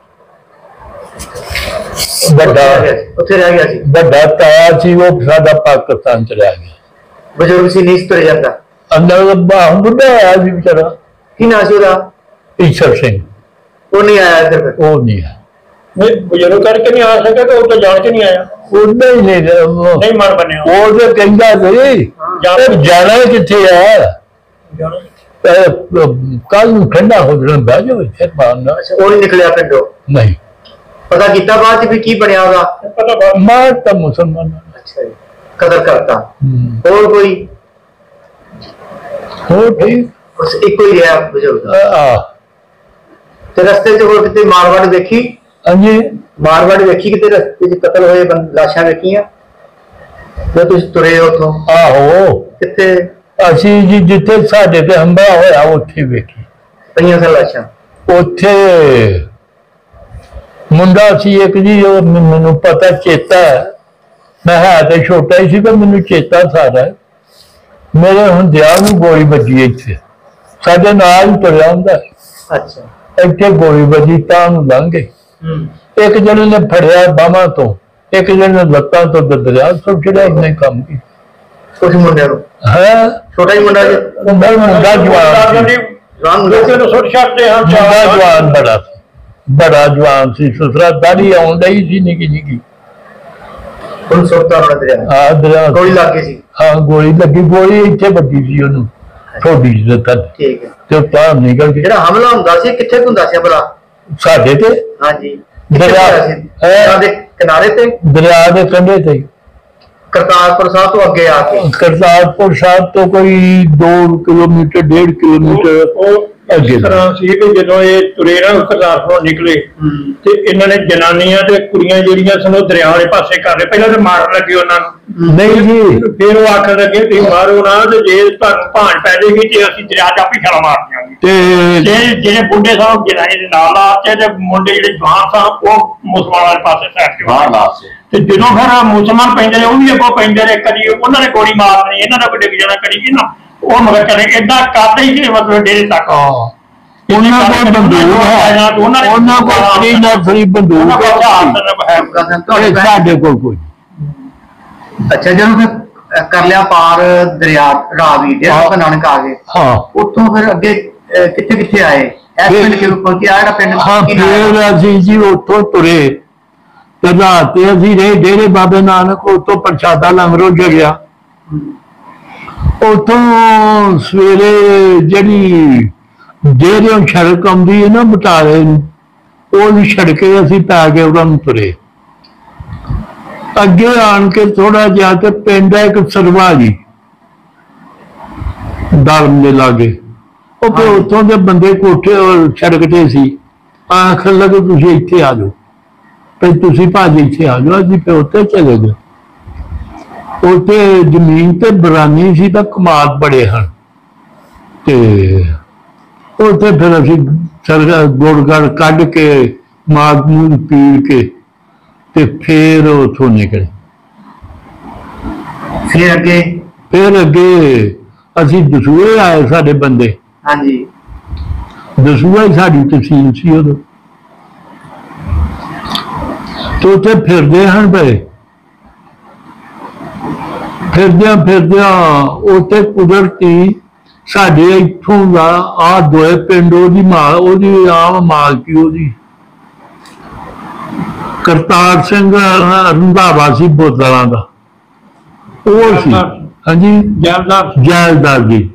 बड़ा उत्थे रह गया सी, बड़ा ताया सी, वो साडा पाकिस्तान च रह गया। बुजुर्ग सी, नहीं तुर जाता अंदर बुढ़ा आया सी बेचारा। की नाम सी ओहदा? ईश्वर सिंह। वो नहीं आया इधर? वो नहीं आया, बुजुर्ग करके नहीं आ सका, तो वो तो जान के नहीं आया। उन्हें ही नहीं नहीं मन बने, वो जो कहता सी जाना किथे है, कल ठंडा हो जाना, बह जाओ इत्थे मारना। वो नहीं निकलिया पिंडों? नहीं। पता किया बाद भी की बनया ओहदा? पता मार तो मुसलमान। अच्छा जी, कदर करता। और कोई हो ठीक, बस एक ही रहा बुजुर्ग। हां, ते रस्ते च होर किते मारवाड़ी देखी? हां जी, मारवाड़ी देखी किते रस्ते च कत्ल होए लाशां देखियां जो तुम तुरे उथों? आहो, किते? असी जी जिथे साडे ते हमला होया उत्थे वेखी पईयां सन लाशां। उत्थे ਮੁੰਡਾ ਸੀ ਇੱਕ ਜੀ, ਉਹ ਮੈਨੂੰ ਪਤਾ ਚੇਤਾ ਹੈ, ਮੈਂ ਹੈ ਤੇ ਛੋਟਾ ਹੀ ਸੀ ਪਰ ਮੈਨੂੰ ਚੇਤਾ ਸਾਰਾ। ਮੇਰੇ ਹੁੰਦਿਆਂ ਨੂੰ ਗੋਲੀ ਵੱਜੀ ਇੱਥੇ, ਸਾਡੇ ਨਾਲ ਹੀ ਤੁਰਿਆ ਹੁੰਦਾ। ਅੱਛਾ। ਇੱਥੇ ਗੋਲੀ ਵੱਜੀ ਤਾਂ ਨੂੰ ਲੰਘ ਗਏ। ਇੱਕ ਜਣੇ ਨੇ ਫੜਿਆ ਬਾਹਾਂ ਤੋਂ, ਇੱਕ ਜਣੇ ਨੇ ਲੱਤਾਂ ਤੋਂ ਦਰਿਆ ਸੁੱਟ ਛੱਡਿਆ। ਉਹਨੇ ਕੰਮ ਕੀਤਾ ਕੁਝ ਮੁੰਡਿਆਂ ਨੂੰ ਹੈ, ਛੋਟਾ ਹੀ ਮੁੰਡਾ ਮੁੰਡਾ ਮੁੰਡਾ ਜਵਾਨ ਜਵਾਨ ਬੜਾ ਬੜਾ ਜਵਾਨ ਸੀ। ਸੁਸਰਾ ਦਾੜੀ ਆਉਣ ਡਈ ਸੀ ਨਿੱਕੀ ਨਿੱਕੀ। ਹਾਂ ਦਰਿਆ ਗੋਲੀ ਲੱਗ ਗਈ ਸੀ। ਹਾਂ ਗੋਲੀ ਲੱਗੀ, ਗੋਲੀ ਇੱਥੇ ਵੱਜੀ ਸੀ ਉਹਨੂੰ ਥੋੜੀ ਜਿਹੀ ਤੱਕ। ਠੀਕ ਹੈ। ਤੇ ਤਾਂ ਨਿਕਲ ਕੇ ਜਿਹੜਾ ਹਮਲਾ ਹੁੰਦਾ ਸੀ ਕਿੱਥੇ ਹੁੰਦਾ ਸੀ ਭਲਾ? ਸਾਡੇ ਤੇ ਹਾਂਜੀ ਦਰਿਆ ਦੇ ਕਿਨਾਰੇ ਤੇ, ਦਰਿਆ ਦੇ ਕੰਢੇ ਤੇ, ਕਰਤਾਰਪੁਰ ਸਾਹਿਬ ਤੋਂ ਅੱਗੇ ਆ ਕੇ। ਕਰਤਾਰਪੁਰ ਸਾਹਿਬ ਤੋਂ ਕੋਈ ਦੋ ਕਿਲੋਮੀਟਰ ਡੇਢ ਕਿਲੋਮੀਟਰ ਅੱਗੇ। ਇਸ ਤਰ੍ਹਾਂ ਸੀ ਕਿ ਜਦੋਂ ਇਹ ਤੁਰੇ ਨਾ ਕਰਤਾਰਪੁਰ ਨਿਕਲੇ ਤੇ ਇਹਨਾਂ ਨੇ ਜਨਾਨੀਆਂ ਤੇ ਕੁੜੀਆਂ ਜਿਹੜੀਆਂ ਸਨ ਉਹ ਦਰਿਆ ਵਾਲੇ ਪਾਸੇ ਕਰ ਰਹੇ। ਪਹਿਲਾਂ ਤਾਂ ਮਾਰਨ ਲੱਗੇ ਉਹਨਾਂ ਨੂੰ, ਨਹੀਂ ਜੀ, ਫਿਰ ਉਹ ਆਖਣ ਲੱਗੇ ਤੁਸੀਂ ਮਾਰੋ ਨਾ, ਤੇ ਜੇ ਤੁਹਾਨੂੰ ਭਾਣ ਪੈ ਜਾਏਗੀ ਤੇ ਅਸੀਂ ਦਰਿਆ ਚ ਆਪੇ ਛਾਲਾਂ ਮਾਰ ਦਿਆਂਗੇ। ਤੇ ਜਿਹੜੇ ਬੁੱਢੇ ਸਾਹਿਬ ਜਨਾਨੀ ਦੇ ਨਾਲ ਆ ਤੇ ਮੁੰਡੇ ਜਿਹੜੇ ਜਵਾਨ ਸਾਹਿਬ ਉਹ ਮੁਸਲਮਾਨਾਂ ਦੇ ਪਾਸੇ ਸਾਈਡ ਤੇ ਬਾਹਰ ਲਾ ਸੇ। ਤੇ ਜਦੋਂ ਫਿਰ ਮੁਸਲਮਾਨ ਪੈਂਦੇ ਨੇ ਉਹ ਵੀ ਅੱਗੋਂ ਪੈਂਦੇ ਨੇ, ਕਦੀ ਉਹਨਾਂ ਨੇ ਗੋਲੀ ਮਾਰਨੀ, ਇਹਨਾਂ ਦਾ ਕੋਈ ਡਿੱਗ ਜਾਣਾ, ਕਦੀ ਇਹਨਾਂ ਉਹ ਮਗਰ ਚਲੇ। ਏਦਾਂ ਕਰਦੇ ਹੀ ਕਿ ਮਤਲਬ ਡੇਰੇ ਤੱਕ ਉਹਨਾਂ ਕੋਲ ਬੰਦੂਕ ਹੈ, ਉਹਨਾਂ ਕੋਲ ਫਰੀ ਨਾ ਫਰੀ ਬੰਦੂਕ ਹੈ, ਸਾਡੇ ਕੋਲ ਕੋਈ। ਅੱਛਾ, ਜਦੋਂ ਫਿਰ ਕਰ ਲਿਆ ਪਾਰ ਦਰਿਆ ਰਾਵੀ ਡੇਰਾ ਨਾਨਕ ਆ ਗਏ, ਹਾਂ ਉੱਥੋਂ ਫਿਰ ਅੱਗੇ ਕਿੱਥੇ ਕਿੱਥੇ ਆਏ? ਇਸ ਪਿੰਡ ਕਿਉਂ ਪਹੁੰਚੇ? ਆ ਜਿਹੜਾ ਪਿੰਡ ਹਾਂ ਫਿਰ ਅਸੀਂ ਜੀ ਉੱਥੋਂ ਤੁਰੇ ਤੇ ਰਾਤ ਤੇ ਅਸੀਂ ਰਹੇ ਡੇਰੇ ਬਾਬੇ ਨਾਨਕ। ਉੱਥੋਂ ਪ੍ਰਸ਼ਾਦਾ ਲੰਗਰੋਂ ਜਗਿਆ। ਉੱਥੋਂ ਸਵੇਰੇ ਜਿਹੜੀ ਜਿਹੜਿਆਂ ਸੜਕ ਆਉਂਦੀ ਹੈ ਨਾ ਬਟਾਲੇ ਨੂੰ, ਉਹ ਸੜਕੇ ਅਸੀਂ ਪੈ ਕੇ ਉਹਨਾਂ ਨੂੰ ਤੁਰੇ। ਅੱਗੇ ਆਣ ਕੇ ਥੋੜਾ ਜਿਹਾ ਤੇ ਪਿੰਡ ਹੈ ਇੱਕ ਸਰਵਾ ਜੀ ਦਲਮ ਦੇ ਲਾਗੇ। ਉਹ ਫਿਰ ਉੱਥੋਂ ਦੇ ਬੰਦੇ ਕੋਠੇ ਸੜਕ ਤੇ ਸੀ, ਆਖਣ ਲੱਗੇ ਤੁਸੀਂ ਇੱਥੇ ਆ ਜਾਓ, ਫਿਰ ਤੁਸੀਂ ਭਾਜੀ ਇੱਥੇ ਆ ਜਾਓ। ਅਸੀਂ ਫਿਰ ਉੱਥੇ ਚਲੇ ਗਏ। ਉੱਥੇ ਜ਼ਮੀਨ ਤੇ ਬਰਾਨੀ ਸੀ ਤਾਂ ਕਮਾਦ ਬੜੇ ਹਨ, ਤੇ ਉੱਥੇ ਫਿਰ ਅਸੀਂ ਸਰਗਾ ਗੁੜ ਗੜ ਕੱਢ ਕੇ ਮਾਗ ਮੂੰਹ ਪੀੜ ਕੇ ਤੇ ਫਿਰ ਉੱਥੋਂ ਨਿਕਲੇ। ਫਿਰ ਅੱਗੇ ਫਿਰ ਅੱਗੇ ਅਸੀਂ ਦਸੂਹੇ ਆਏ, ਸਾਡੇ ਬੰਦੇ। ਹਾਂਜੀ, ਦਸੂਹਾ ਹੀ ਸਾਡੀ ਤਹਿਸੀਲ ਸੀ ਉਦੋਂ। ਤੇ ਉੱਥੇ ਫਿਰਦੇ ਹਨ ਪਏ, ਫਿਰਦਿਆਂ ਫਿਰਦਿਆਂ ਉੱਥੇ ਕੁਦਰਤੀ ਸਾਡੇ ਇੱਥੋਂ ਦਾ ਆਹ ਦੋਏ ਪਿੰਡ, ਉਹਦੀ ਮਾਂ, ਉਹਦੀ ਆਮ ਮਾਲਕੀ ਉਹਦੀ ਕਰਤਾਰ ਸਿੰਘ ਰੰਧਾਵਾ ਸੀ ਬੋਤਲਾਂ ਦਾ, ਉਹ ਸੀ। ਹਾਂਜੀ, ਜੈਲਦਾਰ ਜੈਲਦਾਰ ਜੀ।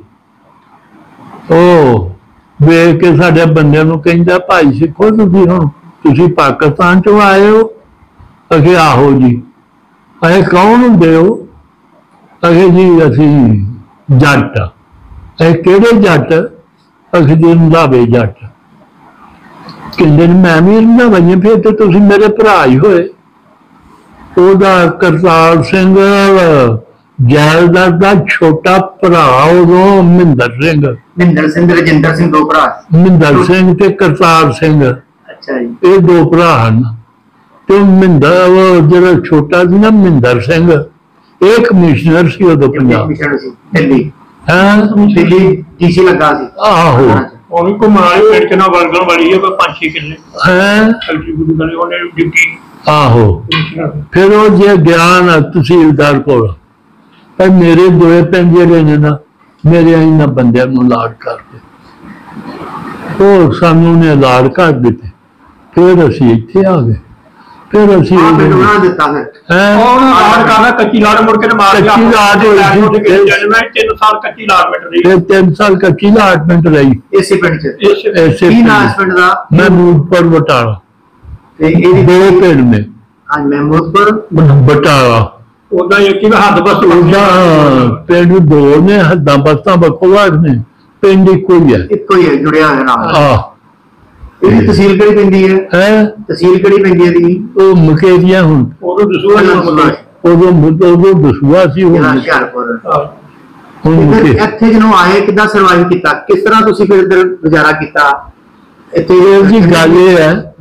ਉਹ ਵੇਖ ਕੇ ਸਾਡੇ ਬੰਦਿਆਂ ਨੂੰ ਕਹਿੰਦਾ, ਭਾਈ ਸਿੱਖੋ ਤੁਸੀਂ ਹੁਣ ਤੁਸੀਂ ਪਾਕਿਸਤਾਨ ਚੋਂ ਆਏ ਹੋ? ਅਖੇ ਆਹੋ ਜੀ। ਅਖੇ ਕੌਣ ਹੁੰਦੇ ਹੋ? ਅਖੇ ਜੀ ਅਸੀਂ ਜੱਟ। ਇਹ ਕਿਹੜੇ ਜੱਟ? ਅਖੇ ਜੀ ਰੰਧਾਵੇ ਜੱਟ। ਕਹਿੰਦੇ ਨੇ ਮੈਂ ਵੀ ਰੰਧਾਵਾ ਜੀ। ਫਿਰ ਤੇ ਤੁਸੀਂ ਮੇਰੇ ਭਰਾ ਹੀ ਹੋਏ। ਉਹਦਾ ਕਰਤਾਰ ਸਿੰਘ ਜੈਲਦਾਰ ਦਾ ਛੋਟਾ ਭਰਾ ਉਦੋਂ ਮਹਿੰਦਰ ਸਿੰਘ। ਮਹਿੰਦਰ ਸਿੰਘ ਤੇ ਰਜਿੰਦਰ ਸਿੰਘ ਦੋ ਭਰਾ। ਮਹਿੰਦਰ ਸਿੰਘ ਤੇ ਕਰਤਾਰ ਸਿੰਘ, ਅੱਛਾ ਜੀ, ਇਹ ਦੋ ਭਰਾ ਹਨ। ਤੇ ਮਹਿੰਦਰ ਜਿਹੜਾ ਛੋਟਾ ਸੀ ਨਾ ਮਹਿੰਦਰ ਸਿੰਘ, ਇਹ ਕਮਿਸ਼ਨਰ ਸੀ ਉਦੋਂ ਪੰਜਾਬ। ਦਿੱਲੀ ਹਾਂ, ਦਿੱਲੀ ਡੀਸੀ ਲੱਗਾ ਸੀ। ਆਹੋ, ਉਹ ਵੀ ਘੁਮਾਏ ਪਿੰਡ ਚ ਨਾ ਵਰਗਣ ਵਾਲੀ ਹੈ, ਪੰਜ ਛੇ ਕਿੱਲੇ ਹੈ। ਉਹਨੇ ਡਿਊਟੀ। ਆਹੋ, ਫਿਰ ਉਹ ਜੇ ਗਿਆਨ ਤਹਿਸੀਲਦਾਰ ਕੋਲ, ਪਰ ਮੇਰੇ ਦੋਏ ਪਿੰਡ ਜਿਹੜੇ ਨੇ ਨਾ, ਮੇਰੇ ਇਹਨਾਂ ਬੰਦਿਆਂ ਨੂੰ ਲਾਡ ਕਰਦੇ, ਉਹ ਸਾਨੂੰ ਨੇ ਲਾਡ ਕਰ ਦਿੱਤੇ। ਫਿਰ ਅਸੀਂ ਇੱਥੇ ਆ ਗਏ। ਫਿਰ ਅਸੀਂ ਦਿੱਤਾ ਕੱਚੀ ਲਾਟ ਮੁੜ ਕੇ ਮਾਰ ਕੱਚੀ ਲਾਟ ਤਿੰਨ ਸਾਲ ਕੱਚੀ ਲਾਟਮੈਂਟ ਰਹੀ। ਫਿਰ ਤਿੰਨ ਸਾਲ ਕੱਚੀ ਲਾਟਮੈਂਟ ਰਹੀ ਇਸੇ ਪਿੰਡ ਚ। ਇਸੇ ਕੀ ਨਾਮ ਇਸ ਪਿੰਡ ਦਾ? ਮਹਿਮੂਦਪੁਰ ਬਟਾਲਾ। ਤੇ ਇਹਦੀ ਦੋ ਪਿੰਡ ਨੇ। ਹਾਂਜੀ, ਮਹਿਮੂਦਪੁਰ ਬਟਾਲਾ। ਉਹਦਾ ਇੱਕ ਹੀ ਹੱਦ ਬਸ ਉਹਦਾ ਪਿੰਡ ਦੋ ਨੇ, ਹੱਦਾਂ ਬਸਤਾਂ ਵੱਖੋ ਵੱਖ ਨੇ, ਪਿੰਡ ਇੱਕੋ ਹੀ ਹੈ। ਇੱਕੋ ਹੀ ਹੈ, ਜੁੜਿਆ ਹੋਇਆ ਨਾਲ। ਆਹ, ਇਹਦੀ ਤਹਿਸੀਲ ਕਿਹੜੀ ਪੈਂਦੀ ਹੈ? ਹੈ ਤਹਿਸੀਲ ਕਿਹੜੀ ਪੈਂਦੀ ਹੈ ਇਹਦੀ? ਉਹ ਮੁਕੇਰੀਆਂ। ਹੁਣ ਉਦੋਂ ਦਸੂਹਾ ਉਦੋਂ ਉਦੋਂ ਦਸੂਹਾ ਸੀ, ਹੁਣ ਹੁਸ਼ਿਆਰਪੁਰ। ਹੁਣ ਇੱਥੇ ਜਦੋਂ ਆਏ ਕਿੱਦਾਂ ਸਰਵਾਈਵ ਕੀਤਾ? ਕਿਸ ਤਰ੍ਹਾਂ ਤੁਸੀਂ ਫਿਰ ਇੱਧਰ ਗੁਜ਼ਾਰਾ ਕੀਤਾ? ਇੱਥੇ ਜੀ ਗੱਲ ਇਹ ਹੈ,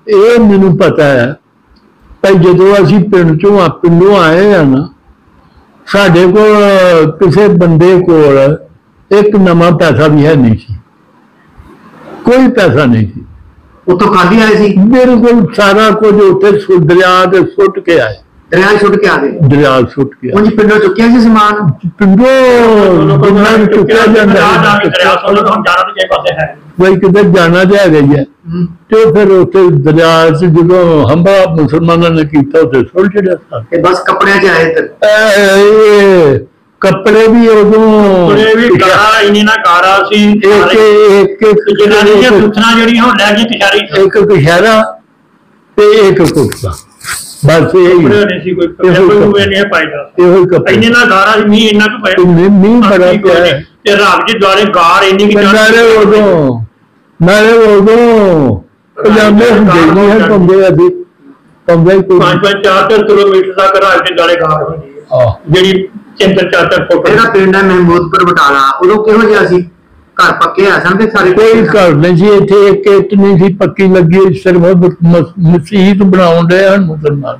ਇਹ ਮੈਨੂੰ ਪਤਾ ਹੈ ਭਾਈ ਜਦੋਂ ਅਸੀਂ ਪਿੰਡ ਚੋਂ ਆ ਪਿੰਡੋਂ ਆਏ ਆ ਨਾ ਸਾਡੇ ਕੋਲ ਕਿਸੇ ਬੰਦੇ ਕੋਲ ਇੱਕ ਨਵਾਂ ਪੈਸਾ ਵੀ ਹੈ ਨਹੀਂ ਸੀ ਕੋਈ ਪੈਸਾ ਨਹੀਂ ਸੀ ਉੱਥੋਂ ਖਾਲੀ ਆਏ ਸੀ ਬਿਲਕੁਲ ਸਾਰਾ ਕੁਝ ਉੱਥੇ ਦਰਿਆ ਤੇ ਸੁੱਟ ਕੇ ਆਏ ਦਰਿਆ ਸੁੱਟ ਕੇ ਆ ਗਏ ਦਰਿਆ ਸੁੱਟ ਕੇ ਉਹ ਜੀ ਪਿੰਡੋਂ ਚੁੱਕਿਆ ਸੀ ਸਮਾਨ ਪਿੰਡੋਂ ਪਿੰਡਾਂ ਨੂੰ ਚੁੱਕਿਆ ਜਾਂਦਾ ਕੋਈ ਕਿਤੇ ਜਾਣਾ ਤੇ ਹੈ ਗਈ ਹੈ ਤੇ ਫਿਰ ਉੱਥੇ ਦਰਿਆ ਚ ਜਦੋਂ ਹਮਲਾ ਮੁਸਲਮਾਨਾਂ ਨੇ ਕੀਤਾ ਉੱਥੇ ਸੁੱਟ ਛੱਡਿਆ ਤੇ ਬਸ ਕੱਪੜਿਆਂ ਚ ਆਏ ਤੇ ਕੱਪੜੇ ਵੀ ਉਦੋਂ ਵੀ ਗਾਰਾ ਇੰਨੀ ਨਾ ਗਾਰਾ ਸੀ ਇੱਕ ਇੱਕ ਜਨਾਨੀਆਂ ਸੁਥਣਾ ਜਿਹੜੀਆਂ ਉਹ ਲੈ ਗਈ ਕਿਸ਼ਾਰੀ ਇੱਕ ਕਿਸ਼ਾਰਾ ਤੇ ਇੱਕ ਕੁੱਤਾ ਬਸ ਇਹ ਨਹੀਂ ਸੀ ਕੋਈ ਕੋਈ ਨਹੀਂ ਪਾਈਦਾ ਇਹੋ ਕੱਪੜੇ ਇੰਨੇ ਨਾ ਗਾਰਾ ਮੀਂਹ ਇੰਨਾ ਕੁ ਪਿਆ ਮੀਂਹ ਬੜਾ ਪਿਆ ਤੇ ਰਾਤ ਦੇ ਦੁਆਲੇ ਗਾਰ ਇੰਨੀ ਕਿ ਨਾਲੇ ਉਦੋਂ ਨਾਲੇ ਉਦੋਂ ਪਜਾਮੇ ਹੁੰਦੇ ਨਹੀਂ ਹੈ ਪੰਦੇ ਅਸੀਂ ਪੰਦੇ ਕੋਈ ਪੰਜ ਪੰਜ ਚਾਰ ਚਾਰ ਕਿਲੋਮੀਟਰ ਤੱਕ ਰਾਤ ਦੇ ਦੁਆਲੇ ਗਾਰ ਹੁੰਦੀ ਹੈ ਜਿਹੜੀ ਚੰਦਰ ਚਾਰ ਚਾਰ ਫੁੱਟ ਇਹਦਾ ਪਿੰਡ ਹੈ ਮਹਿਮੂਦਪੁਰ ਬਟਾਲਾ ਉਦੋਂ ਕਿਹੋ ਜਿਹਾ ਸੀ ਘਰ ਪੱਕੇ ਆ ਸਨ ਤੇ ਸਾਰੇ ਕੋਈ ਘਰ ਨਹੀਂ ਸੀ ਇੱਥੇ ਇੱਕ ਇੱਟ ਨਹੀਂ ਸੀ ਪੱਕੀ ਲੱਗੀ ਸਿਰਫ ਮਸੀਤ ਬਣਾਉਣ ਦੇ ਹਨ ਮੁਸਲਮਾਨ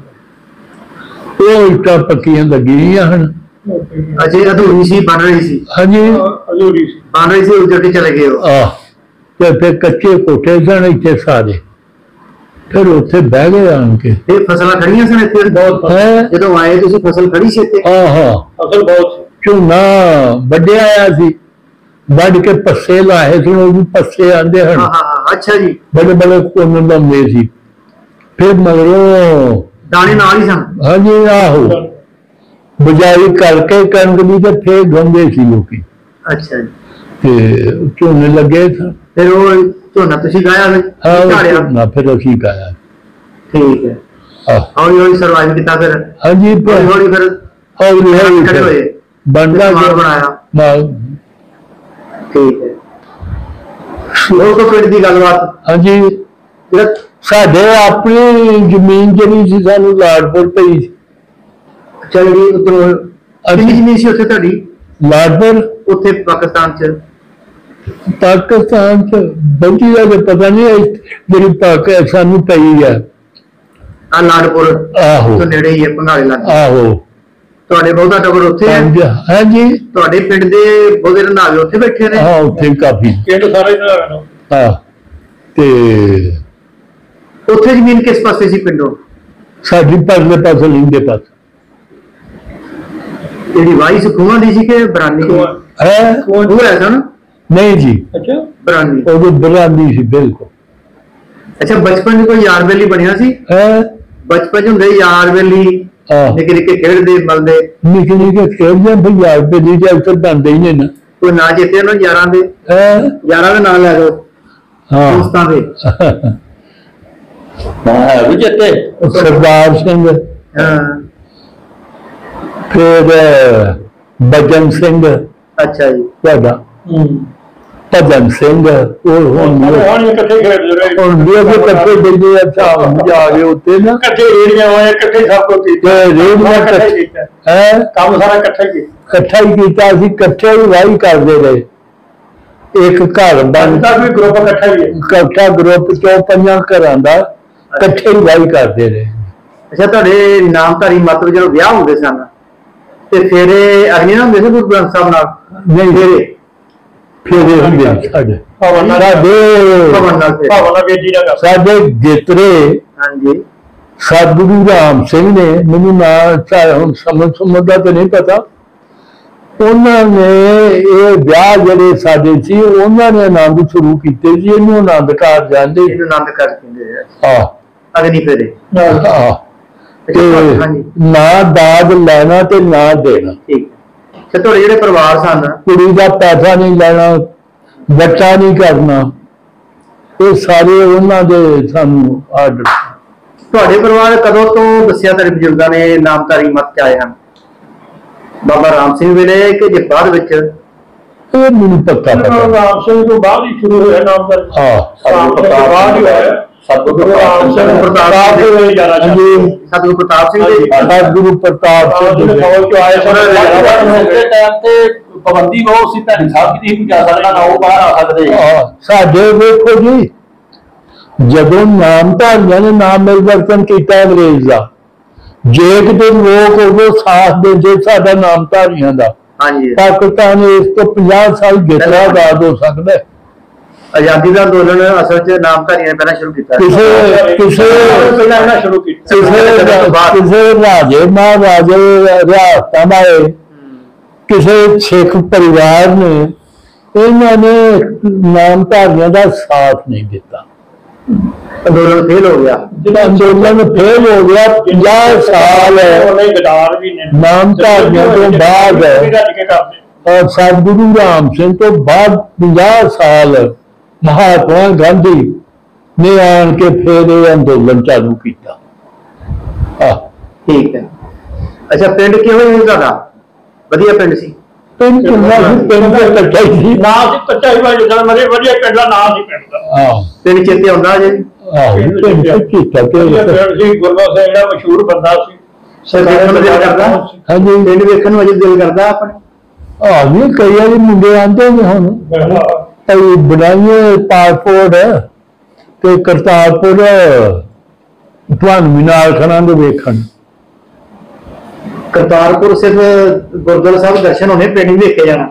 ਉਹ ਇੱਟਾਂ ਪੱਕੀਆਂ ਲੱਗੀਆਂ ਹਨ ਅਜੇ ਅਧੂਰੀ ਸੀ ਬਣ ਰਹੀ ਸੀ ਹਾਂਜੀ ਅਧੂਰੀ ਸੀ ਬਣ ਰਹੀ ਸੀ ਉੱਜੜ ਕੇ ਚਲੇ ਗਏ ਉਹ ਆਹ ਤੇ ਫਿਰ ਕੱਚੇ ਕੋਠੇ ਸਨ ਇੱਥੇ ਸਾਰੇ ਫਿਰ ਉੱਥੇ ਬਹਿ ਗਏ ਆਣ ਕੇ ਇਹ ਫਸਲਾਂ ਖੜੀਆਂ ਸਨ ਇੱਥੇ ਬਹੁਤ ਜਦੋਂ ਆਏ ਤੁਸੀਂ ਫਸਲ ਖੜੀ ਸੀ ਇੱਥੇ ਆਹਾ ਫਸਲ ਬਹੁਤ ਝੋਨਾ ਵੱਢਿਆ ਆਇਆ ਸੀ ਵੱਢ ਕੇ ਪੱਸੇ ਲਾਏ ਸੀ ਉਹ ਵੀ ਪੱਸੇ ਆਂਦੇ ਹਨ ਹਾਂ ਹਾਂ ਅੱਛਾ ਜੀ ਬੜੇ ਬੜੇ ਕੋਨ ਲਾਉਂਦੇ ਸੀ ਫਿਰ ਮਗਰੋਂ ਦਾਣੇ ਨਾਲ ਹੀ ਸਨ ਹਾਂਜੀ ਆਹੋ ਬਜਾਈ ਕਰਕੇ ਕਣਕ ਦੀ ਤੇ ਫੇਰ ਗੰਦੇ ਸੀ ਲੋਕੀ ਅੱਛਾ ਜੀ ਤੇ ਝੋਨੇ ਲੱਗੇ ਸਨ ਫਿਰ ਉਹ ਝੋਨਾ ਤੁਸੀਂ ਗਾਇਆ ਝਾੜਿਆ ਨਾ ਫਿਰ ਅਸੀਂ ਗਾਇਆ ਠੀਕ ਹੈ ਹਾਂ ਹੌਲੀ ਹੌਲੀ ਸਰਵਾਈਵ ਕੀਤਾ ਫਿਰ ਹਾਂਜੀ ਹੌਲੀ ਹੌਲੀ ਫਿਰ ਹੌਲੀ ਹੌਲੀ ਹੋਏ ਬਣਦਾ ਬਣਾਇਆ ਨਾਲ ਠੀਕ ਹੈ ਉਹ ਤੋਂ ਪਿੰਡ ਦੀ ਗੱਲਬਾਤ ਹਾਂਜੀ ਸਾਡੇ ਆਪਣੀ ਜ਼ਮੀਨ ਜਿਹੜੀ ਸੀ ਸਾਨੂੰ ਲਾੜਪੁਰ ਪਈ ਸੀ ਅੱਛਾ ਜਿਹੜੀ ਉਧਰੋਂ ਕਿੰਨੀ ਜ਼ਮੀਨ ਸੀ ਉੱਥੇ ਤੁਹਾਡੀ ਲਾੜਪੁਰ ਉੱਥੇ ਪਾਕਿਸਤਾਨ ਚ ਪਾਕਿਸਤਾਨ ਚ ਬੰਦੀ ਦਾ ਪਤਾ ਨਹੀਂ ਜਿਹੜੀ ਪਾਕ ਸਾਨੂੰ ਪਈ ਹੈ ਆ ਲਾੜਪੁਰ ਆਹੋ ਤੋਂ ਨੇੜੇ ਹੀ ਹੈ ਭੰਗਾਲੇ ਲੱਗ ਆਹੋ ਤੁਹਾਡੇ ਬਹੁਤਾ ਟੱਬਰ ਉੱਥੇ ਹੈ ਹਾਂਜੀ ਤੁਹਾਡੇ ਪਿੰਡ ਦੇ ਬਹੁਤੇ ਰੰਧਾਵੇ ਉੱਥੇ ਬੈਠੇ ਨੇ ਹਾਂ ਉੱਥੇ ਕਾਫੀ ਪਿੰਡ ਸਾਰੇ ਹਾਂ ਤੇ ਉੱਥੇ ਜ਼ਮੀਨ ਕਿਸ ਪਾਸੇ ਸੀ ਪਿੰਡੋਂ ਸਾਡੀ ਪਰਲੇ ਪਾਸੇ ਲਿੰਦੇ ਪਾਸੇ ਜਿਹੜੀ ਵਾਈ ਸੁਖੂਆਂ ਦੀ ਸੀ ਕਿ ਬਰਾਨੀ ਹੈ ਉਹ ਹੈ ਸਨ ਨਹੀਂ ਜੀ ਅੱਛਾ ਬਰਾਨੀ ਉਹ ਬਰਾਨੀ ਸੀ ਬਿਲਕੁਲ ਅੱਛਾ ਬਚਪਨ ਚ ਕੋਈ ਯਾਰ ਬੇਲੀ ਬਣਿਆ ਸੀ ਹੈ ਬਚਪਨ ਚ ਹੁੰਦੇ ਯਾਰ ਬੇਲੀ ਨਿੱਕੇ ਨਿੱਕੇ ਖੇਡਦੇ ਮਲਦੇ ਨਿੱਕੇ ਨਿੱਕੇ ਖੇਡਦੇ ਫਿਰ ਯਾਰ ਬੇਲੀ ਦੇ ਅਕਸਰ ਬਣਦੇ ਹੀ ਨੇ ਨਾ ਕੋਈ ਨਾਂ ਜਿੱਤੇ ਉਹਨਾਂ ਯਾਰਾਂ ਦੇ ਯਾਰਾਂ ਦੇ ਨਾਂ ਲੈ ਦੋ ਹਾਂ ਦੋਸਤਾਂ ਦੇ ਹਾਂ ਵੀ ਜਿੱਤੇ ਸਰਦਾਰ ਸਿੰਘ ਹਾਂ ਫਿਰ ਬਜਨ ਸਿੰਘ ਅੱਛਾ ਜੀ ਤੁਹਾਡਾ ਭਜਨ ਸਿੰਘ ਉਹ ਹੁਣ ਹੁਣ ਇਕੱਠੇ ਖੇਡਦੇ ਰਹੇ ਹੁਣ ਵੀ ਉਹ ਇਕੱਠੇ ਬੈਠੇ ਆ ਹਿਸਾਬ ਜਾ ਕੇ ਉੱਤੇ ਨਾ ਇਕੱਠੇ ਰੇੜੀਆਂ ਹੋਏ ਇਕੱਠੇ ਸਭ ਕੁਝ ਕੀਤਾ ਰੇੜੀਆਂ ਇਕੱਠੇ ਕੀਤਾ ਹੈ ਕੰਮ ਸਾਰਾ ਇਕੱਠਾ ਕੀਤਾ ਇਕੱਠਾ ਹੀ ਕੀਤਾ ਅਸੀਂ ਇਕੱਠੇ ਹੀ ਵਾਹੀ ਕਰਦੇ ਰਹੇ ਇੱਕ ਘਰ ਬਣਦਾ ਵੀ ਗਰੁੱਪ ਇਕੱਠਾ ਹੀ ਹੈ ਇਕੱਠਾ ਗਰੁੱਪ ਚੋਂ ਪੰਜਾਂ ਘਰਾਂ ਦਾ ਇਕੱਠੇ ਹੀ ਵਾਹੀ ਕਰਦੇ ਰਹੇ ਅੱਛਾ ਤੁਹਾਡੇ ਨਾਮਧਾਰੀ ਮਤਲਬ ਜਦੋਂ ਵਿਆਹ ਹੁੰਦੇ ਸਨ ਤੇ ਫੇਰੇ ਅਗਨੀ ਨਾ ਹੁੰਦੇ ਸੀ ਗੁਰੂ ਗ੍ਰੰਥ ਸਾਹਿਬ ਨਾਲ ਨਹੀਂ ਫੇਰੇ ਫੇਰੇ ਹੁੰਦੇ ਸਾਡੇ ਸਾਡੇ ਸਾਡੇ ਗੇਤਰੇ ਹਾਂਜੀ ਸਤਿਗੁਰੂ ਰਾਮ ਸਿੰਘ ਨੇ ਮੈਨੂੰ ਨਾ ਹੁਣ ਸਮਝ ਸਮਝਦਾ ਤਾਂ ਨਹੀਂ ਪਤਾ ਉਹਨਾਂ ਨੇ ਇਹ ਵਿਆਹ ਜਿਹੜੇ ਸਾਡੇ ਸੀ ਉਹਨਾਂ ਨੇ ਆਨੰਦ ਸ਼ੁਰੂ ਕੀਤੇ ਸੀ ਇਹਨੂੰ ਆਨੰਦ ਘਰ ਜਾਂਦੇ ਇਹਨੂੰ ਆਨੰਦ ਘਰ ਕਹਿੰਦੇ ਆ ਹਾਂ ਅਗਨੀ ਫੇਰੇ ਹਾਂ ਤੇ ਨਾ ਦਾਜ ਲੈਣਾ ਤੇ ਨਾ ਦੇਣਾ ਠੀਕ ਤੇ ਤੁਹਾਡੇ ਜਿਹੜੇ ਪਰਿਵਾਰ ਸਨ ਕੁੜੀ ਦਾ ਪੈਸਾ ਨਹੀਂ ਲੈਣਾ ਬੱਚਾ ਨਹੀਂ ਕਰਨਾ ਇਹ ਸਾਰੇ ਉਹਨਾਂ ਦੇ ਸਾਨੂੰ ਆਰਡਰ ਤੁਹਾਡੇ ਪਰਿਵਾਰ ਕਦੋਂ ਤੋਂ ਦੱਸਿਆ ਤੁਹਾਡੇ ਬਜ਼ੁਰਗਾਂ ਨੇ ਨਾਮਧਾਰੀ ਮਤ ਚ ਆਏ ਹਨ ਬਾਬਾ ਰਾਮ ਸਿੰਘ ਵੇਲੇ ਕਿ ਜੇ ਬਾਅਦ ਵਿੱਚ ਇਹ ਮੈਨੂੰ ਪਤਾ ਰਾਮ ਸਿੰਘ ਤੋਂ ਬਾਅਦ ਹੀ ਸ਼ੁਰੂ ਹੋਇਆ ਨਾਮਧਾਰੀ ਹਾਂ ਬਾਅਦ ਹੀ ਹੋਇਆ ਸਤਿਗੁਰੂ ਰਾਮ ਸਿੰਘ ਪ੍ਰਤਾਪ ਦੇ ਵੇਲੇ ਜਾਣਾ ਜੀ ਸਤਿਗੁਰੂ ਪ੍ਰਤਾਪ ਸਿੰਘ ਜੀ ਸਤਿਗੁਰੂ ਪ੍ਰਤਾਪ ਸਿੰਘ ਦੇ ਫੌਜ ਚ ਆਏ ਸਨ ਉਸੇ ਟਾਈਮ ਤੇ ਪਾਬੰਦੀ ਬਹੁਤ ਸੀ ਭੈਣੀ ਸਾਹਿਬ ਦੀ ਨਹੀਂ ਜਾ ਸਕਦਾ ਨਾ ਉਹ ਬਾਹਰ ਆ ਸਕਦੇ ਸਾਡੇ ਵੇਖੋ ਜੀ ਜਦੋਂ ਨਾਮਧਾਰੀਆਂ ਨੇ ਨਾਮ ਮਿਲਵਰਤਨ ਕੀਤਾ ਅੰਗਰੇਜ਼ ਦਾ, ਜੇ ਕਿਤੇ ਲੋਕ ਉਦੋਂ ਸਾਥ ਦਿੰਦੇ ਸਾਡਾ ਨਾਮਧਾਰੀਆਂ ਦਾ, ਪਾਕਿਸਤਾਨ ਇਸ ਤੋਂ ਪੰਜਾਹ ਸਾਲ ਜਿੱਤਿਆ ਆਜ਼ਾਦ ਹੋ ਸਕਦਾ। ਆਜ਼ਾਦੀ ਦਾ ਅੰਦੋਲਨ ਅਸਲ ਚ ਨਾਮਧਾਰੀਆਂ ਨੇ ਪਹਿਲਾਂ ਸ਼ੁਰੂ ਕੀਤਾ। ਕਿਸੇ ਕਿਸੇ ਪਹਿਲਾਂ ਸ਼ੁਰੂ ਕੀਤਾ ਕਿਸੇ ਰਾਜੇ ਮਹਾਰਾਜੇ ਰਿਆਸਤਾਂ ਬਾਰੇ ਕਿਸੇ ਸਿੱਖ ਪਰਿਵਾਰ ਨੇ ਇਹਨਾਂ ਨੇ ਨਾਮਧਾਰੀਆਂ ਦਾ ਸਾਥ ਨਹੀਂ ਦਿੱਤਾ। ਅੰਦੋਲਨ ਫੇਲ ਹੋ ਗਿਆ। ਅੰਦੋਲਨ ਫੇਲ ਹੋ ਗਿਆ। ਪੰਜਾਹ ਸਾਲ ਨਾਮਧਾਰੀਆਂ ਤੋਂ ਬਾਅਦ ਔਰ ਸਤਿਗੁਰੂ ਰਾਮ ਸਿੰਘ ਤੋਂ ਬਾਅਦ ਪੰਜਾਹ ਸਾਲ ਮਹਾਤਮਾ ਗਾਂਧੀ ਨੇ ਆਣ ਕੇ ਫੇਰ ਇਹ ਅੰਦੋਲਨ ਚਾਲੂ ਕੀਤਾ। ਠੀਕ ਹੈ। ਅੱਛਾ, ਪਿੰਡ ਕਿਹੋ ਜਿਹਾ ਤੁਹਾਡਾ? ਵਧੀਆ ਪਿੰਡ ਸੀ? ਪਿੰਡ ਕਿੰਨਾ ਸੀ? ਪਿੰਡ ਦਾ ਕੱਚਾ ਹੀ ਸੀ। ਨਾ ਸੀ ਕੱਚਾ ਹੀ ਭਾਈ ਜਦੋਂ ਮਰੇ ਵਧੀਆ ਪਿੰਡ ਦਾ ਨਾਮ ਸੀ ਪਿੰਡ ਦਾ। ਆਹ ਪਿੰਡ ਚੇਤੇ ਆਉਂਦਾ ਜੇ? ਆਹੋ ਪਿੰਡ ਕੀਤਾ ਤੇ ਸੀ ਗੁਰਬਖਸ਼ ਸਿੰਘ ਜਿਹੜਾ ਮਸ਼ਹੂਰ ਬੰਦਾ ਸੀ। ਸਰ ਦੇਖਣ ਨੂੰ ਦਿਲ ਕਰਦਾ? ਹਾਂਜੀ, ਪਿੰਡ ਵੇਖਣ ਨੂੰ ਅਜੇ ਦਿਲ ਕਰਦਾ ਆਪਣੇ? ਆਹ ਵੀ ਕਈ ਵਾਰੀ ਮੁੰਡੇ ਆਉਂਦੇ ਨੇ ਹੁਣ ਅਸੀਂ ਬਣਾਈਏ ਪਾਸਪੋਰਟ ਤੇ ਕਰਤਾਰਪੁਰ ਤੁਹਾਨੂੰ ਵੀ ਨਾਲ ਖੜਾਂਗੇ ਵੇਖਣ। ਕਰਤਾਰਪੁਰ ਸਿਰਫ ਗੁਰਦੁਆਰਾ ਸਾਹਿਬ ਦਰਸ਼ਨ ਹੋਣੇ, ਪਿੰਡ ਵੀ ਵੇਖੇ ਜਾਣਾ।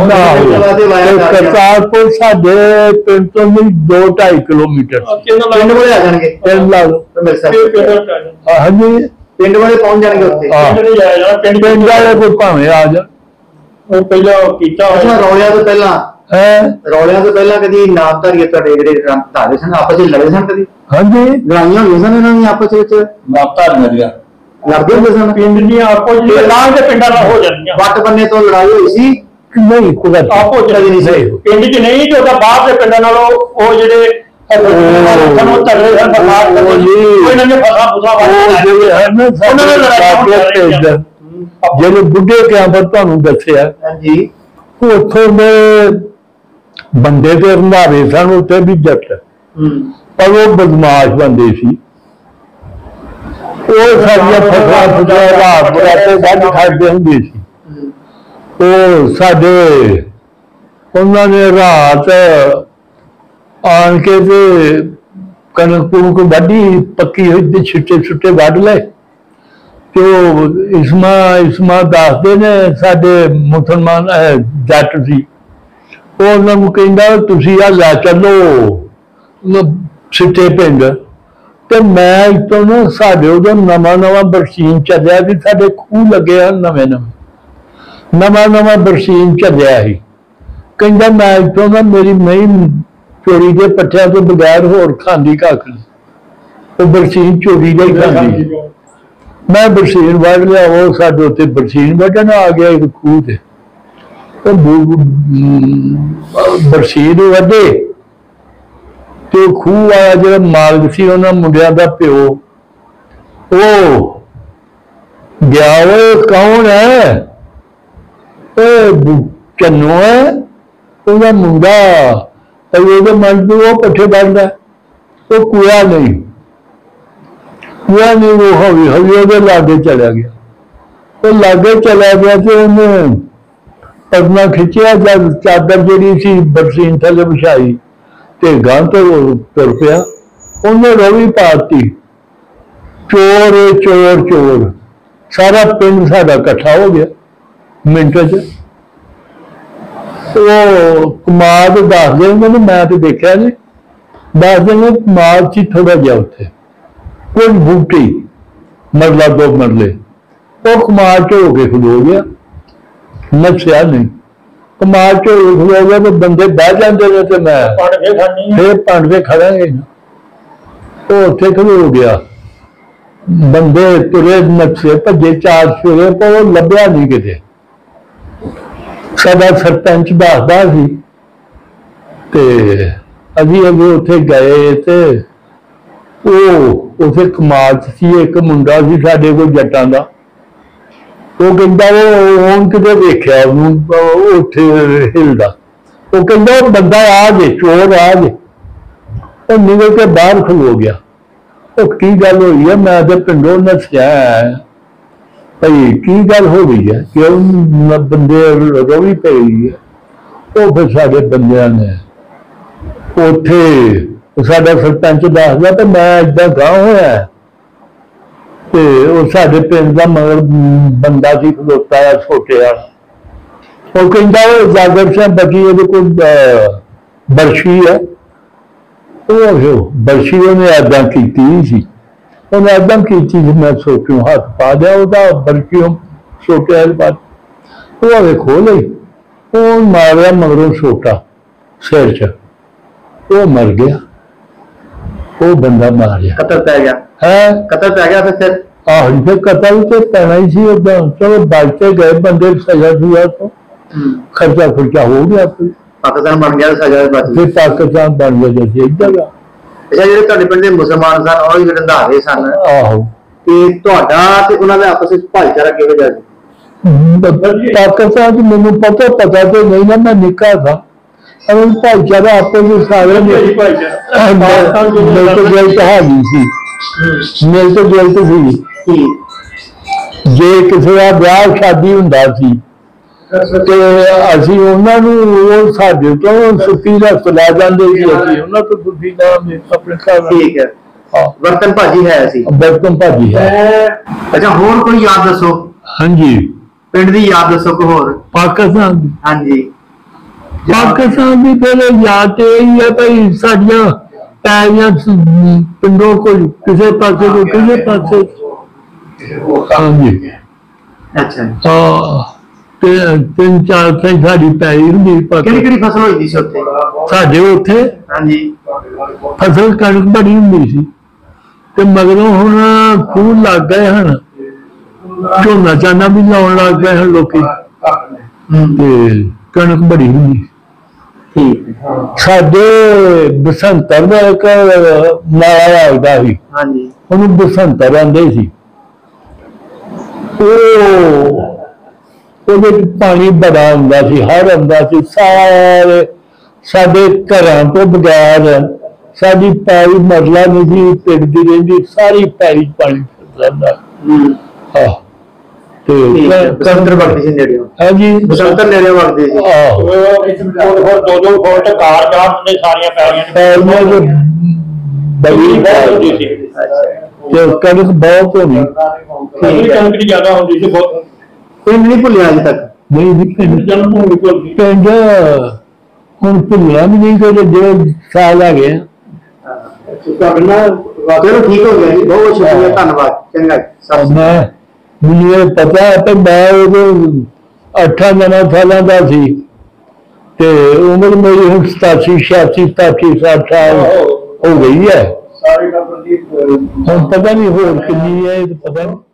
ਕਰਤਾਰਪੁਰ ਸਾਡੇ ਪਿੰਡ ਤੋਂ ਵੀ ਦੋ ਢਾਈ ਕਿਲੋਮੀਟਰ ਪਿੰਡ ਵਾਲੇ ਆ ਜਾਣਗੇ। ਪਿੰਡ ਲਾ ਲਓ। ਹਾਂਜੀ, ਪਿੰਡ ਵਾਲੇ ਪਹੁੰਚ ਜਾਣਗੇ ਉੱਥੇ। ਪਿੰਡ ਵਾਲੇ ਕੋਈ ਭਾਵੇਂ ਆ ਜਾ। ਉਹ ਪਹਿਲਾਂ ਕੀਤਾ ਰੌਲਿਆਂ ਤੋਂ ਪਹਿਲਾਂ ਰੌਲਿਆਂ ਤੋਂ ਪਹਿਲਾਂ ਕਦੀ ਨਾਮਧਾਰੀ ਤੁਹਾਡੇ ਜਿਹੜੇ ਧਾਰੇ ਸਨ ਆਪਸ ਵਿੱਚ ਲੜੇ ਸਨ? ਕਦੀ ਹਾਂਜੀ ਲੜਾਈਆਂ ਹੋਈਆਂ ਸਨ ਇਹਨਾਂ ਦੀ ਆਪਸ ਵਿੱਚ? ਨਾਮਧਾਰੀਆਂ ਦੀਆਂ ਲੜਦੇ ਹੁੰਦੇ ਸਨ ਪਿੰਡ ਦੀਆਂ ਆਪੋ ਜੀ ਲਾਂ ਦੇ ਪਿੰਡਾਂ ਨਾਲ ਹੋ ਜਾਂਦੀਆਂ। ਵੱਟ ਬੰਨੇ ਤੋਂ ਲੜਾਈ ਹੋਈ ਸੀ? ਨਹੀਂ, ਕੋਈ ਆਪੋ ਜੀ ਨਹੀਂ ਸੀ ਪਿੰਡ 'ਚ ਨਹੀਂ, ਜੋ ਬਾਹਰ ਦੇ ਪਿੰਡਾਂ ਨਾਲੋਂ ਉਹ ਜਿਹੜੇ ਜਿਹੜੇ ਬੁੱਢੇ ਕੈਂਪਰ ਤੁਹਾਨੂੰ ਦੱਸਿਆ ਉੱਥੋਂ ਦੇ ਬੰਦੇ ਤੇ ਰੰਧਾਵੇ ਸਨ, ਉੱਥੇ ਵੀ ਜੱਟ, ਪਰ ਉਹ ਬਦਮਾਸ਼ ਬੰਦੇ ਸੀ। ਉਹ ਸਾਡੀਆਂ ਫਸਲਾਂ ਫਸਲਾਂ ਰਾਤ ਬਰਾਤੇ ਵੱਢ ਖਾਂਦੇ ਹੁੰਦੇ ਸੀ। ਉਹ ਸਾਡੇ ਉਹਨਾਂ ਨੇ ਰਾਤ ਆਣ ਕੇ ਤੇ ਕਣਕ ਕੁਣਕ ਵੱਢੀ ਪੱਕੀ ਹੋਈ ਤੇ ਛਿੱਟੇ ਛੁੱਟੇ ਵੱਢ ਲਏ। ਤੇ ਉਹ ਇਸਮਾ ਇਸਮਾ ਦੱਸਦੇ ਨੇ ਸਾਡੇ ਮੁਸਲਮਾਨ ਜੱਟ ਸੀ, ਉਹ ਉਹਨਾਂ ਨੂੰ ਕਹਿੰਦਾ ਤੁਸੀਂ ਆ ਲੈ ਚੱਲੋ ਸਿੱਟੇ ਪਿੰਡ। ਤੇ ਮੈਂ ਇੱਥੋਂ ਨਾ ਸਾਡੇ ਉਦੋਂ ਨਵਾਂ ਨਵਾਂ ਬਰਸੀਨ ਚੱਲਿਆ ਸੀ, ਸਾਡੇ ਖੂਹ ਲੱਗੇ ਹਨ ਨਵੇਂ ਨਵੇਂ, ਨਵਾਂ ਨਵਾਂ ਬਰਸੀਨ ਚੱਲਿਆ ਸੀ। ਕਹਿੰਦਾ ਮੈਂ ਇੱਥੋਂ ਨਾ ਮੇਰੀ ਮਹੀਂ ਚੋਰੀ ਦੇ ਪੱਠਿਆਂ ਤੋਂ ਬਗੈਰ ਹੋਰ ਖਾਂਦੀ ਕੱਖ ਨਹੀਂ, ਉਹ ਬਰਸੀਨ ਚੋਰੀ ਦਾ ਹੀ ਖਾਂਦੀ। ਮੈਂ ਬਰਸੀਨ ਵੱਢ ਲਿਆ, ਉਹ ਸਾਡੇ ਉੱਤੇ ਬਰਸੀਨ ਵੱਢਣ ਆ ਗਿਆ ਇੱਕ ਖੂਹ ਤੇ। ਬਰਸੀਨ ਵੱਢੇ ਤੇ ਖੂਹ ਵਾਲਾ ਜਿਹੜਾ ਮਾਲਕ ਸੀ ਉਹਨਾਂ ਮੁੰਡਿਆਂ ਦਾ ਪਿਓ, ਉਹ ਗਿਆ ਉਹ ਕੌਣ ਹੈ? ਉਹ ਚੰਨੂ ਹੈ, ਉਹਦਾ ਮੁੰਡਾ। ਉਹਦੇ ਮਨ ਤੋਂ ਉਹ ਪੱਠੇ ਵੱਢਦਾ, ਉਹ ਕੂਆ ਨਹੀਂ ਕੂਆ ਨਹੀਂ ਉਹ ਹੌਲੀ ਹੌਲੀ ਉਹਦੇ ਲਾਗੇ ਚਲਾ ਗਿਆ। ਉਹ ਲਾਗੇ ਚਲਾ ਗਿਆ ਤੇ ਉਹਨੇ ਪਰਨਾ ਖਿੱਚਿਆ, ਜਦ ਚਾਦਰ ਜਿਹੜੀ ਸੀ ਬਰਸੀਨ ਥੱਲੇ ਵਿਛਾਈ ਤੇ ਗਾਂ ਤੋਂ ਤੁਰ ਪਿਆ। ਉਹਨੇ ਰੋਵੀ ਪਾਤੀ, ਚੋਰ ਚੋਰ ਚੋਰ। ਸਾਰਾ ਪਿੰਡ ਸਾਡਾ ਇਕੱਠਾ ਹੋ ਗਿਆ ਮਿੰਟ ਚ। ਉਹ ਕਮਾਦ ਦੱਸਦੇ ਹੁੰਦੇ ਨੇ, ਮੈਂ ਤੇ ਦੇਖਿਆ ਨਹੀਂ, ਦੱਸਦੇ ਨੇ ਕਮਾਦ ਸੀ ਥੋੜਾ ਜਿਹਾ ਉੱਥੇ ਕੁਝ ਬੂਟੀ ਮਰਲਾ ਦੋ ਮਰਲੇ, ਉਹ ਕਮਾਦ ਚ ਹੋ ਕੇ ਖਲੋ ਗਿਆ, ਨੱਸਿਆ ਨਹੀਂ। ਕਮਾਦ ਚ ਖਲੋ ਗਿਆ ਤੇ ਬੰਦੇ ਬਹਿ ਜਾਂਦੇ ਨੇ ਤੇ ਮੈਂ ਫਿਰ ਪੰਡ ਤੇ ਖੜਾਂਗੇ। ਉਹ ਉੱਥੇ ਖਲੋ ਗਿਆ, ਬੰਦੇ ਤੁਰੇ ਨੱਸੇ ਭੱਜੇ ਚਾਰ ਸਵੇਰੇ, ਪਰ ਉਹ ਲੱਭਿਆ ਨਹੀਂ ਕਿਤੇ। ਸਾਡਾ ਸਰਪੰਚ ਦੱਸਦਾ ਸੀ ਤੇ ਅਸੀਂ ਅੱਗੇ ਉੱਥੇ ਗਏ ਤੇ ਉਹ ਉੱਥੇ ਕਮਾਦ ਸੀ, ਇੱਕ ਮੁੰਡਾ ਸੀ ਸਾਡੇ ਕੋਲ ਜੱਟਾਂ ਦਾ। ਉਹ ਕਹਿੰਦਾ ਉਹ ਹੁਣ ਕਿਤੇ ਵੇਖਿਆ ਉਹਨੂੰ ਉੱਥੇ ਹਿਲਦਾ। ਉਹ ਕਹਿੰਦਾ ਉਹ ਬੰਦਾ ਆ ਜੇ, ਚੋਰ ਆ ਜੇ। ਉਹ ਨਿਕਲ ਕੇ ਬਾਹਰ ਖਲੋ ਗਿਆ। ਉਹ ਕੀ ਗੱਲ ਹੋਈ ਹੈ? ਮੈਂ ਤੇ ਪਿੰਡੋਂ ਨੱਸਿਆ ਭਾਈ, ਕੀ ਗੱਲ ਹੋ ਗਈ ਹੈ? ਕਿਉਂ ਬੰਦੇ ਰੋਵੀ ਪਈ ਹੈ? ਉਹ ਫਿਰ ਸਾਡੇ ਬੰਦਿਆਂ ਨੇ ਉੱਥੇ ਸਾਡਾ ਸਰਪੰਚ ਦੱਸਦਾ ਤੇ ਮੈਂ ਏਦਾਂ ਗਾਂ ਹੋਇਆ ਤੇ ਉਹ ਸਾਡੇ ਪਿੰਡ ਦਾ ਮਗਰ ਬੰਦਾ ਸੀ ਖਲੋਤਾ ਆ ਛੋਟੇ ਵਾਲਾ। ਉਹ ਕਹਿੰਦਾ ਉਹ ਜਾਗਰ ਸਿੰਘ ਬਗੀ ਉਹਦੇ ਕੋਲ ਬਰਸ਼ੀ ਹੈ, ਉਹ ਬਰਸ਼ੀ ਉਹਨੇ ਏਦਾਂ ਕੀਤੀ ਸੀ, ਉਹਨੇ ਏਦਾਂ ਕੀਤੀ ਸੀ, ਮੈਂ ਸੋਚੂ ਹੱਥ ਪਾ ਦਿਆ ਉਹਦਾ ਬਰਸ਼ੀ ਛੋਟੇ ਵਾਲੇ ਪਾਸ, ਉਹ ਆਵੇ ਖੋਹ ਲਈ, ਉਹ ਮਾਰਿਆ ਮਗਰੋਂ ਛੋਟਾ ਸਿਰ ਚ, ਉਹ ਮਰ ਗਿਆ। ਉਹ ਬੰਦਾ ਮਾਰਿਆ, ਕਤਲ ਪੈ ਗਿਆ ਹੈ, ਕਤਲ ਪੈ ਗਿਆ ਫਿਰ। ਆਹੋ ਫਿਰ ਕਤਲ ਤੇ ਪੈਣਾ ਹੀ ਸੀ ਓਦਾਂ। ਚਲੋ ਬਚਤੇ ਗਏ ਬੰਦੇ, ਸਜ਼ਾ ਸੁਜਾ ਤੋਂ ਖਰਚਾ ਖੁਰਚਾ ਹੋ ਗਿਆ, ਪਾਕਿਸਤਾਨ ਬਣ ਗਿਆ, ਸਜ਼ਾ ਬਚ ਫਿਰ ਪਾਕਿਸਤਾਨ ਬਣ ਗਿਆ ਜੈਸੇ ਇੱਧਰ ਆ। ਅੱਛਾ, ਜਿਹੜੇ ਤੁਹਾਡੇ ਪਿੰਡ ਦੇ ਮੁਸਲਮਾਨ ਸਨ ਉਹ ਵੀ ਰੰਧਾਵੇ ਸਨ, ਆਹੋ, ਤੇ ਤੁਹਾਡਾ ਤੇ ਉਹਨਾਂ ਦਾ ਆਪਸ ਵਿੱਚ ਭਾਈਚਾਰਾ ਕਿਹੋ ਜਿਹਾ ਸੀ? ਪਾਕਿਸਤਾਨ ਚ ਮੈਨੂੰ ਪਤਾ ਪਤਾ ਤੇ ਨਹੀਂ ਨਾ, ਮੈਂ ਨਿੱਕਾ ਥਾ, ਭਾਈਚਾਰਾ ਆਪੇ ਵੀ ਸਾਰੇ ਮਿਲ ਤੋਂ ਗਲਤ ਹੈਗੀ ਸੀ, ਮਿਲ ਤੋਂ ਗਲਤ ਸੀ। ਜੇ ਕਿਸੇ ਦਾ ਵਿਆਹ ਸ਼ਾਦੀ ਹੁੰਦਾ ਸੀ ਤੇ ਅਸੀਂ ਉਹਨਾਂ ਨੂੰ, ਉਹ ਸਾਡੇ ਤੋਂ ਸੁੱਕੀ ਰਸਤ ਲੈ ਜਾਂਦੇ ਸੀ, ਅਸੀਂ ਉਹਨਾਂ ਤੋਂ ਸੁੱਕੀ ਦਾ ਆਪਣੇ ਘਰ। ਠੀਕ ਹੈ, ਬਰਤਨ ਭਾਜੀ ਹੈ ਸੀ, ਬਰਤਨ ਭਾਜੀ ਹੈ। ਅੱਛਾ, ਹੋਰ ਕੋਈ ਯਾਦ ਦੱਸੋ? ਹਾਂਜੀ, ਪਿੰਡ ਦੀ ਯਾਦ ਦੱਸੋ ਕੋਈ ਹੋਰ? ਪਾਕਿਸਤਾਨ ਦੀ? ਹਾਂਜੀ, ਪਾਕਿਸਤਾਨ ਦੀ ਪਹਿਲੇ ਯਾਦ ਤੇ ਇਹੀ ਹੈ ਭਾਈ, ਸਾਡੀਆਂ ਪੈਲੀਆਂ ਪਿੰਡੋਂ ਕੋਈ ਕਿਸੇ ਪਾਸੇ ਤੋਂ ਕਿਸੇ ਪਾਸੇ। ਹਾਂਜੀ, ਅੱਛਾ, ਹਾਂ, ਤੇ ਤਿੰਨ ਚਾਰ ਥਾਂ ਸਾਡੀ ਪੈਲੀ ਹੁੰਦੀ। ਕਿਹੜੀ ਕਿਹੜੀ ਫਸਲ ਹੋਈ ਸੀ ਉੱਥੇ? ਸਾਡੇ ਉੱਥੇ ਹਾਂਜੀ, ਫਸਲ ਕਣਕ ਬੜੀ ਹੁੰਦੀ ਸੀ, ਤੇ ਮਗਰੋਂ ਹੁਣ ਖੂਹ ਲੱਗ ਗਏ ਹਨ, ਝੋਨਾ ਚਾਨਾ ਵੀ ਲਾਉਣ ਲੱਗ ਗਏ ਹਨ ਲੋਕੀ, ਤੇ ਕਣਕ ਬੜੀ ਹੁੰਦੀ। ਸਾਡੇ ਬਸੰਤਰ ਦਾ ਇੱਕ ਨਾਲਾ ਆਉਂਦਾ ਸੀ, ਹਾਂਜੀ, ਉਹਨੂੰ ਬਸੰਤਰ ਆਂਦੇ ਸੀ। ਉਹ ਉਹਦੇ ਵਿੱਚ ਪਾਣੀ ਬੜਾ ਹੁੰਦਾ ਸੀ, ਹਰ ਹੁੰਦਾ ਸੀ। ਸਾਰੇ ਸਾਡੇ ਘਰਾਂ ਤੋਂ ਬਗੈਰ ਸਾਡੀ ਪੈਲੀ ਮਰਲਾ ਨਹੀਂ ਸੀ ਪਿੰਡ ਦੀ ਰਹਿੰਦੀ, ਸਾਰੀ ਪੈਲੀ ਪਾਣੀ ਫਿਰਦਾ। ਹਾਂ, ਤੇ ਬਸੰਤਰ ਵਗਦੀ ਸੀ ਨੇੜੇ? ਹਾਂਜੀ, ਬਸੰਤਰ ਨੇੜੇ ਵਗਦੀ ਸੀ। ਆਹੋ, ਦੋ ਦੋ ਫੁੱਟ ਕਾਰ ਕਾਰ ਨੇ ਸਾਰੀਆਂ ਪੈਲੀਆਂ ਬੜੀ ਹੁੰਦੀ ਸੀ, ਤੇ ਕਣਕ ਬਹੁਤ ਹੋਣੀ, ਕਣਕ ਦੀ ਜ਼ਿਆਦਾ ਹੁੰਦੀ ਸੀ। ਬਹੁਤ ਪਿੰਡ ਨਹੀਂ ਭੁੱਲਿਆ ਅਜੇ ਤੱਕ? ਨਹੀਂ ਜੀ, ਪਿੰਡ ਪਿੰਡ ਹੁਣ ਭੁੱਲਿਆ ਵੀ ਨਹੀਂ, ਕਿ ਜਿਹੜੇ ਸਾਲ ਆ ਗਏ। ਚਲੋ ਠੀਕ ਹੋ ਗਿਆ ਜੀ, ਬਹੁਤ ਸ਼ੁਕਰੀਆ, ਧੰਨਵਾਦ, ਚੰਗਾ। ਮੈਂ ਮੈਨੂੰ ਇਹ ਪਤਾ ਹੈ ਕਿ ਮੈਂ ਉਦੋਂ ਅੱਠਾਂ ਨੌਂ ਸਾਲਾਂ ਦਾ ਸੀ, ਤੇ ਉਮਰ ਮੇਰੀ ਹੁਣ ਸਤਾਸੀ ਛਿਆਸੀ ਸਤਾਸੀ ਸੱਠ ਸਾਲ ਹੋ ਗਈ ਹੈ। ਹੁਣ ਪਤਾ ਨਹੀਂ ਹੋਰ ਕਿੰਨੀ ਹੈ, ਪਤਾ ਨਹੀਂ।